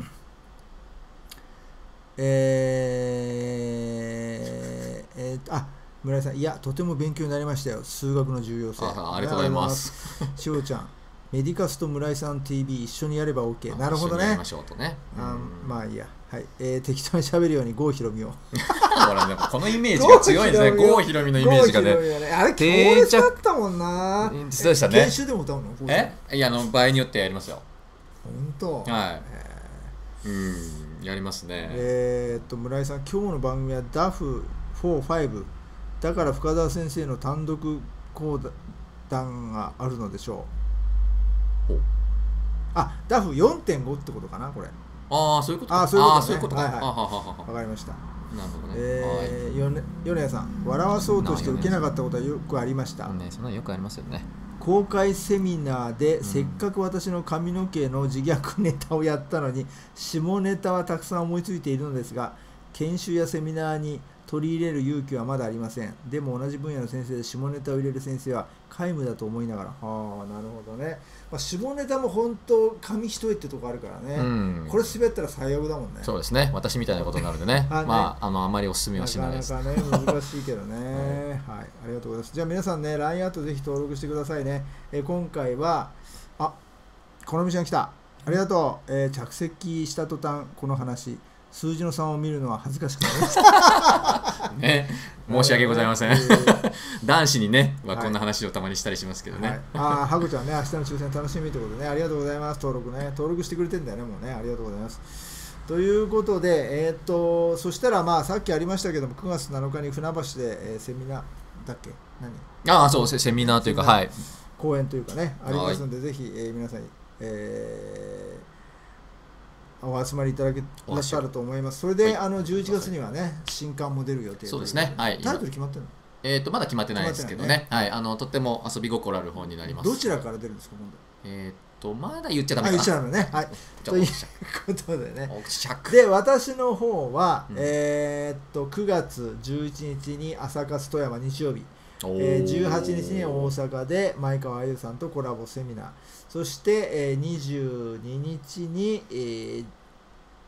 えー、えー、あ村井さんいやとても勉強になりましたよ数学の重要性あ, ありがとうございますしおちゃんメディカスと村井さん ティービー 一緒にやれば OK なるほどねましょうとねあまあいいやはい、えー、適当に喋るように郷ひろみをほら、ね、このイメージが強いですね郷ひろみのイメージがねあれ強烈だったもんなそうでしたね研修でも歌うのえいやあの場合によってやりますよ本当はい、えー、うんやりますねえー、っと村井さん今日の番組は ダフよん、ごだから深澤先生の単独講談があるのでしょうあダフ よんてんご ってことかなこれああそういうことかあそういうことか、ね、はいはいわかりましたなるほどね、 えー、米谷さん笑わそうとして受けなかったことはよくありました、 ね、そんなよくありますよね公開セミナーで、うん、せっかく私の髪の毛の自虐ネタをやったのに下ネタはたくさん思いついているのですが研修やセミナーに取り入れる勇気はまだありませんでも同じ分野の先生で下ネタを入れる先生は皆無だと思いながらああなるほどね、まあ、下ネタも本当紙一重ってとこあるからね、うん、これ滑ったら最悪だもんねそうですね私みたいなことになるんでねあ、ねまあ、あのあまりお勧めはしないですなかなかね難しいけどね、はい、はい、ありがとうございますじゃあ皆さんね ライン アットぜひ登録してくださいね、えー、今回はあこの道が来たありがとう、えー、着席した途端この話数字のさんを見るのは恥ずかしくなりましたね申し訳ございません男子にね、まあ、こんな話をたまにしたりしますけどね、はい、 ああハグちゃんね明日の抽選楽しみということでねありがとうございます登録ね登録してくれてんだよねもうねありがとうございますということでえー、っとそしたらまあさっきありましたけどもくがつなのかに船橋で、えー、セミナーだっけ何ああそうセミナーというかはい講演というかねありますのでぜひ、えー、皆さんに、えーお集まりいただけらっしゃると思います。それで、はい、あのじゅういちがつにはね新刊も出る予定でそうですね。はい。 タイトル決まってるの？ えっとまだ決まってないですけどね。ねはい。あのとっても遊び心ある本になります。 どちらから出るんですか今度？ えっとまだ言っちゃダメかな。 言っちゃダメね。はい。ということでね。で私の方は、うん、えっとくがつじゅういちにちに朝活富山日曜日。えー、じゅうはちにちに大阪で前川あゆさんとコラボセミナーそして、えー、にじゅうににちに、えー、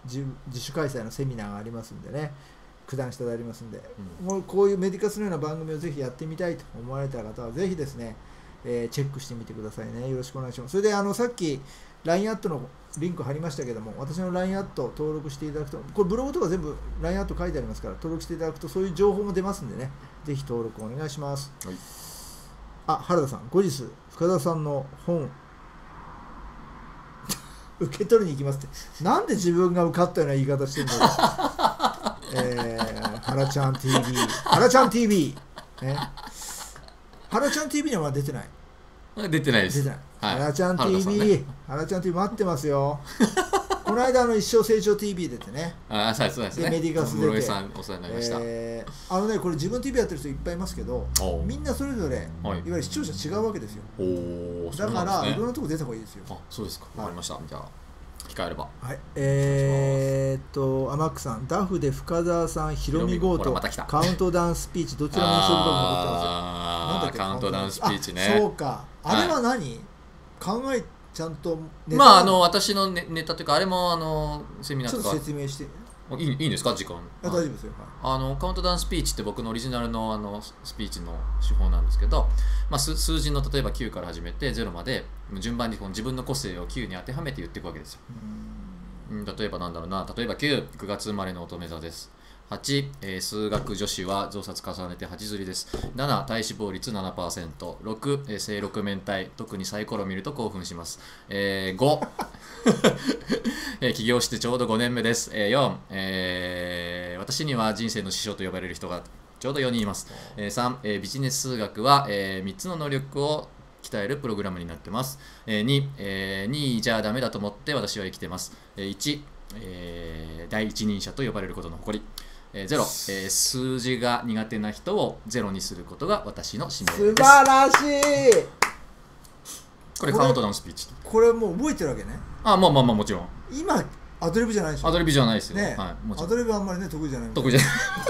自, 自主開催のセミナーがありますんでね、九段下でありますんで、うん、もうこういうメディカスのような番組をぜひやってみたいと思われた方はぜひですね、えー、チェックしてみてくださいね。よろしくお願いします。それであのさっき ライン アットのリンク貼りましたけども、私の ライン アット登録していただくと、これブログとか全部 ライン アット書いてありますから、登録していただくとそういう情報も出ますんでね、ぜひ登録お願いします。はい、あ、原田さん、後日深田さんの本受け取りに行きますって、なんで自分が受かったような言い方してるんだろう。えー、原ちゃん ティービー、原ちゃん ティービー、ね、原ちゃん ティービー にはまだ出てない。 出てないです。 出てない。はい、原ちゃん ティービー、ね、原ちゃん ティービー 待ってますよ。この間あの一生成長 ティービー 出てね。 ああ、そうですね。 でメディカス出て。 さんお世話になりました。 えー、あのね、これ自分 ティービー やってる人いっぱいいますけど、みんなそれぞれ、はい、いわゆる視聴者違うわけですよ。おだから、ね、いろんなとこ出た方がいいですよ。 あ、そうですか。わかりました。じゃあ機会あれば。 はい。えー、っとアマックさん、ダフで深澤さん、ヒロミゴーと、ま、カウントダウンスピーチどちらも印象深く残ってますよ。 ああ、カウントダウンスピーチね。 そうか。あれは何？はい、考えちゃんとネタまああの私の ネ, ネタというかあれもあのセミナーとかちょっと説明していいいいんですか時間？ 大丈夫ですよ。 あのカウントダウンスピーチって僕のオリジナルのあのスピーチの手法なんですけど、まあ、数, 数字の例えばきゅうから始めてゼロまで順番にこの自分の個性をきゅうに当てはめて言っていくわけですよ。うん、例えばなんだろうな、例えばきゅう、くがつ生まれの乙女座です。はち、えー、数学女子は増刷重ねてはち釣りです。なな、体脂肪率 ななパーセント。ろく、えー、正六面体、特にサイコロを見ると興奮します。えー、ご、えー、起業してちょうどごねんめです。えー、よん、えー、私には人生の師匠と呼ばれる人がちょうどよにんいます。えー、さん、えー、ビジネス数学は、えー、みっつの能力を鍛えるプログラムになってます。えー、に、えー、にじゃあダメだと思って私は生きてます。えー、いち、えー、第一人者と呼ばれることの誇り。ゼロ、えー、数字が苦手な人をゼロにすることが私の使命です。 素晴らしい。 これカウントダウンスピーチ。 これもう覚えてるわけね。 あ、まあまあまあもちろん。 今アドリブじゃないでしょ。 アドリブじゃないですよ。 ね、 はい、もちろん。 アドリブあんまりね得意じゃない。 得意じゃ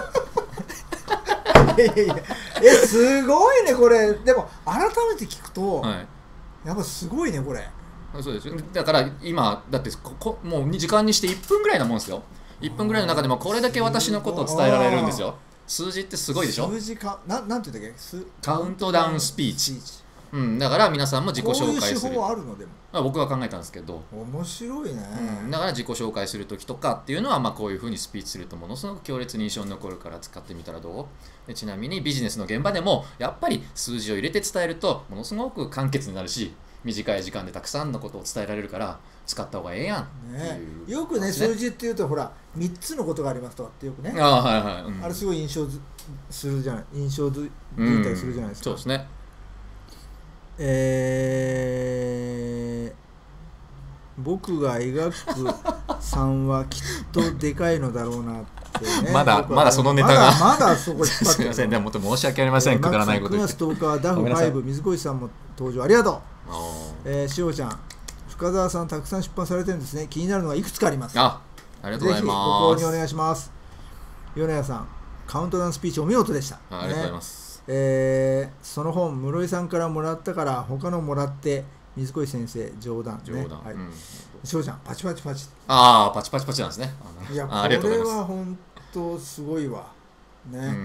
ない。いやいやいや、えすごいねこれ。でも改めて聞くと、はい、やっぱすごいねこれ。 そうですよ。だから今だってここもう時間にしていっぷんぐらいなもんですよ。いっぷんぐらいの中でもこれだけ私のことを伝えられるんですよ。数字ってすごいでしょ。 数字かな、なんて言うんだっけ、 カウントダウンスピーチ。うん、だから皆さんも自己紹介する。 こういう手法あるのでも。 まあ僕が考えたんですけど。 面白いね。 うん、だから自己紹介するときとかっていうのはまあこういうふうにスピーチするとものすごく強烈に印象に残るから使ってみたらどう？でちなみにビジネスの現場でもやっぱり数字を入れて伝えるとものすごく簡潔になるし、短い時間でたくさんのことを伝えられるから使った方がええやんっていう、ね、 よくね数字っていうとほらみっつのことがありますとかってよくね、 あ、はいはい、うん、 あれすごい印象するじゃない、印象づいたりするじゃないですか。 うん、そうですね。 えー、僕が描くさんはきっとでかいのだろうなってね。 まだまだそのネタがまだまだそこ引っ張ってすみません、でも申し訳ありません、くだらないこと言って。くがつとおかはダフファイブ水越さんも登場ありがとう。えー、しおちゃん、深澤さんたくさん出版されてるんですね。気になるのがいくつかあります。 あ、ありがとうございます。 ぜひご購入お願いします。米谷さん、カウントダウンスピーチお見事でした。 あ、ありがとうございます。 ね、えー、その本室井さんからもらったから他のもらって水越先生冗談ね。 冗談。はい。うん、 しおちゃんパチパチパチ。 ああ、パチパチパチなんですね。 いや、これは本当すごいわ。ね。うん。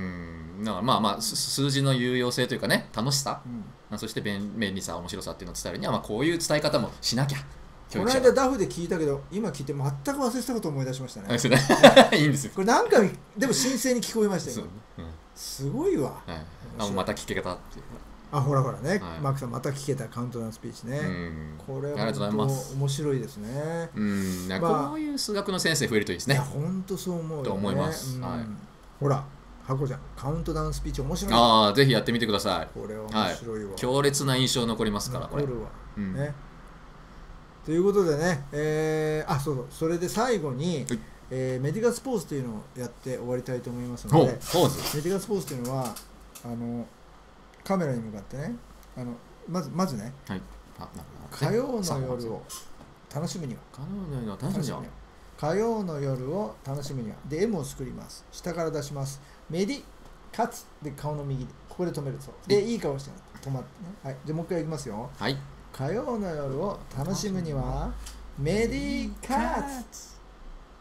だからまあまあ数字の有用性というかね、楽しさ、うん、そして便利さ、面白さっていうのを伝えるにはまあこういう伝え方もしなきゃ。 この間ダフで聞いたけど今聞いて全く忘れてたことを思い出しましたね。 いいんですよ。 これ何回でも新鮮に聞こえましたよ。うん、すごいわ。 はい、あ、また聞けたっていう。 あ、ほらほらね、はい、マークさんまた聞けたカウントダウンスピーチね。うん、これは面白いですね。 うん、まあ、こういう数学の先生増えるといいですね。いや本当そう思うよね。 と思います。 うん、 はい、 ほら。ハコちゃん、カウントダウンスピーチ面白い。 ああ、ぜひやってみてください。 これは面白いわ。はい、 強烈な印象残りますから。 残るわ。うん、ね。ということでね、えー、あ、そうそう、それで最後に、はい、えー、メディカスポーズというのをやって終わりたいと思いますので、 ポーズメディカスポーズというのはあのカメラに向かってね、あのまずまずね、はい、あ、火曜の夜を楽しむには、 火曜の夜を楽しむには。 火曜の夜を楽しむにはで M を作ります。下から出します。メディカツで顔の右でここで止めるそうで、いい顔して止まってね。はい、じゃあもう一回いきますよ。 はい。 火曜の夜を楽しむにはメディカツ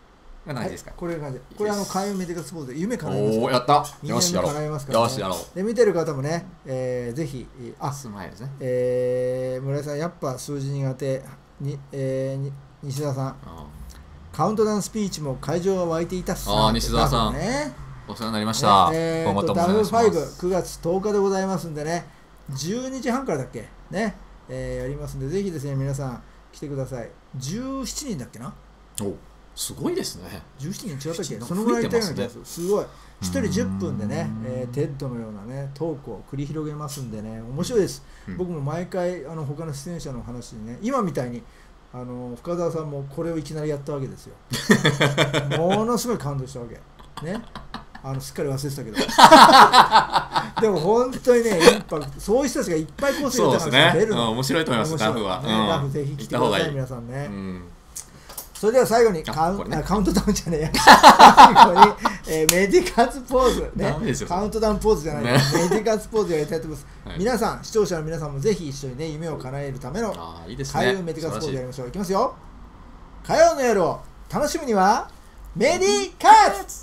こんな感じですか。 これが感じ。これあの開運メディカルスポーツで夢叶います。 おお、やった。 みんなよしやろう。 叶いますからね。 よしやろう。 で見てる方もね、えー、ぜひあスマイルですね。 えー、村井さんやっぱ数字苦手に、えー、に西田さん。カウントダウンスピーチも会場が沸いていたっすな。 ああ、西澤さん、ね、お世話になりました。 ね、えー、とダブルファイブくがつとおかでございますんでね、じゅうにじはんからだっけね、えー、やりますんで、ぜひですね皆さん来てください。じゅうしちにんだっけな。 お、すごいですね。 じゅうしちにん違ったっけ。そのぐらいいたような気がする。すごい。ひとりじゅっぷんでね、えー、テッドのようなねトークを繰り広げますんでね、面白いです。うん、僕も毎回あの他の出演者の話にね、今みたいにあの深澤さんもこれをいきなりやったわけですよ。ものすごい感動したわけね。あのすっかり忘れてたけどでも本当にねインパクト、そういう人たちがいっぱい個性豊かな人が出るの、 ね、うん、面白いと思います。ラフは、 ね、うん、ラフぜひ来てください皆さんね、うん、それでは最後にカウン、ね、カウントダウンじゃねえや最後に、えー、メディカツポーズ、ね、カウントダウンポーズじゃない、ね、メディカツポーズやりたいと思います、はい、皆さん視聴者の皆さんもぜひ一緒にね夢を叶えるための開運メディカツポーズやりましょう。いきますよ。火曜の夜を楽しむにはメディカツ、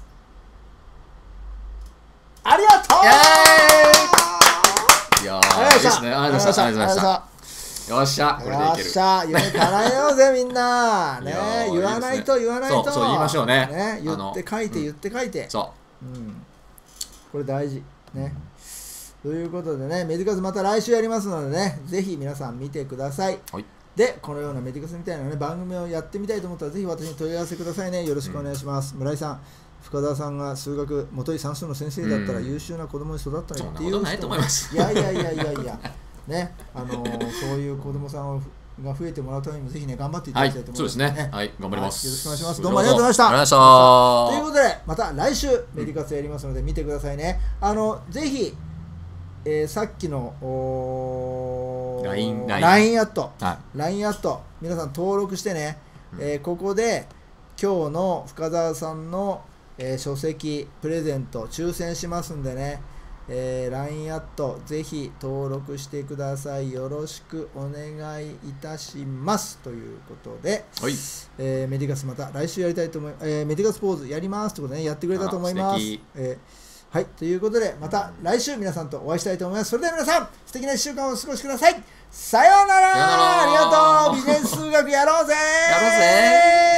ありがとう。 いやー、いいですね。ありがとうございました。よっしゃ、これでいける。よっしゃ、 夢叶えようぜみんな。ね、言わないと言わないと。 そう、そう言いましょうね。 ね、言って書いて言って書いて。 そう。 うん。これ大事ね。ということでね、メディカスまた来週やりますのでね、ぜひ皆さん見てください。はい。で、このようなメディカスみたいなね番組をやってみたいと思ったらぜひ私に問い合わせくださいね。よろしくお願いします。村井さん。深澤さんが数学元井算数の先生だったら優秀な子供に育ったりっていう人も、 ないと思います。 いやいやいやいやいやね、あのー、そういう子供さんが増えてもらうためにもぜひね頑張っていただきたいと思います、ね。はい、そうですね。はい、頑張ります。よろしくお願いします。どうもありがとうございました。ありがとうございました。ということでまた来週メディカスやりますので見てくださいね。あのぜひ、えー、さっきの ライン アット、はい、ライン アット皆さん登録してね、うん、えー、ここで今日の深澤さんのえー、書籍プレゼント抽選しますんでね、えー、ライン アットぜひ登録してください。よろしくお願いいたしますということで、はい、えー、メディカスまた来週やりたいと思います、えー、メディカスポーズやりますということで、ね、やってくれたと思います。えー、はいということでまた来週皆さんとお会いしたいと思います。それでは皆さん素敵ないっしゅうかんをお過ごしください。さようなら。ありがとう。ビジネス数学やろうぜやろうぜ。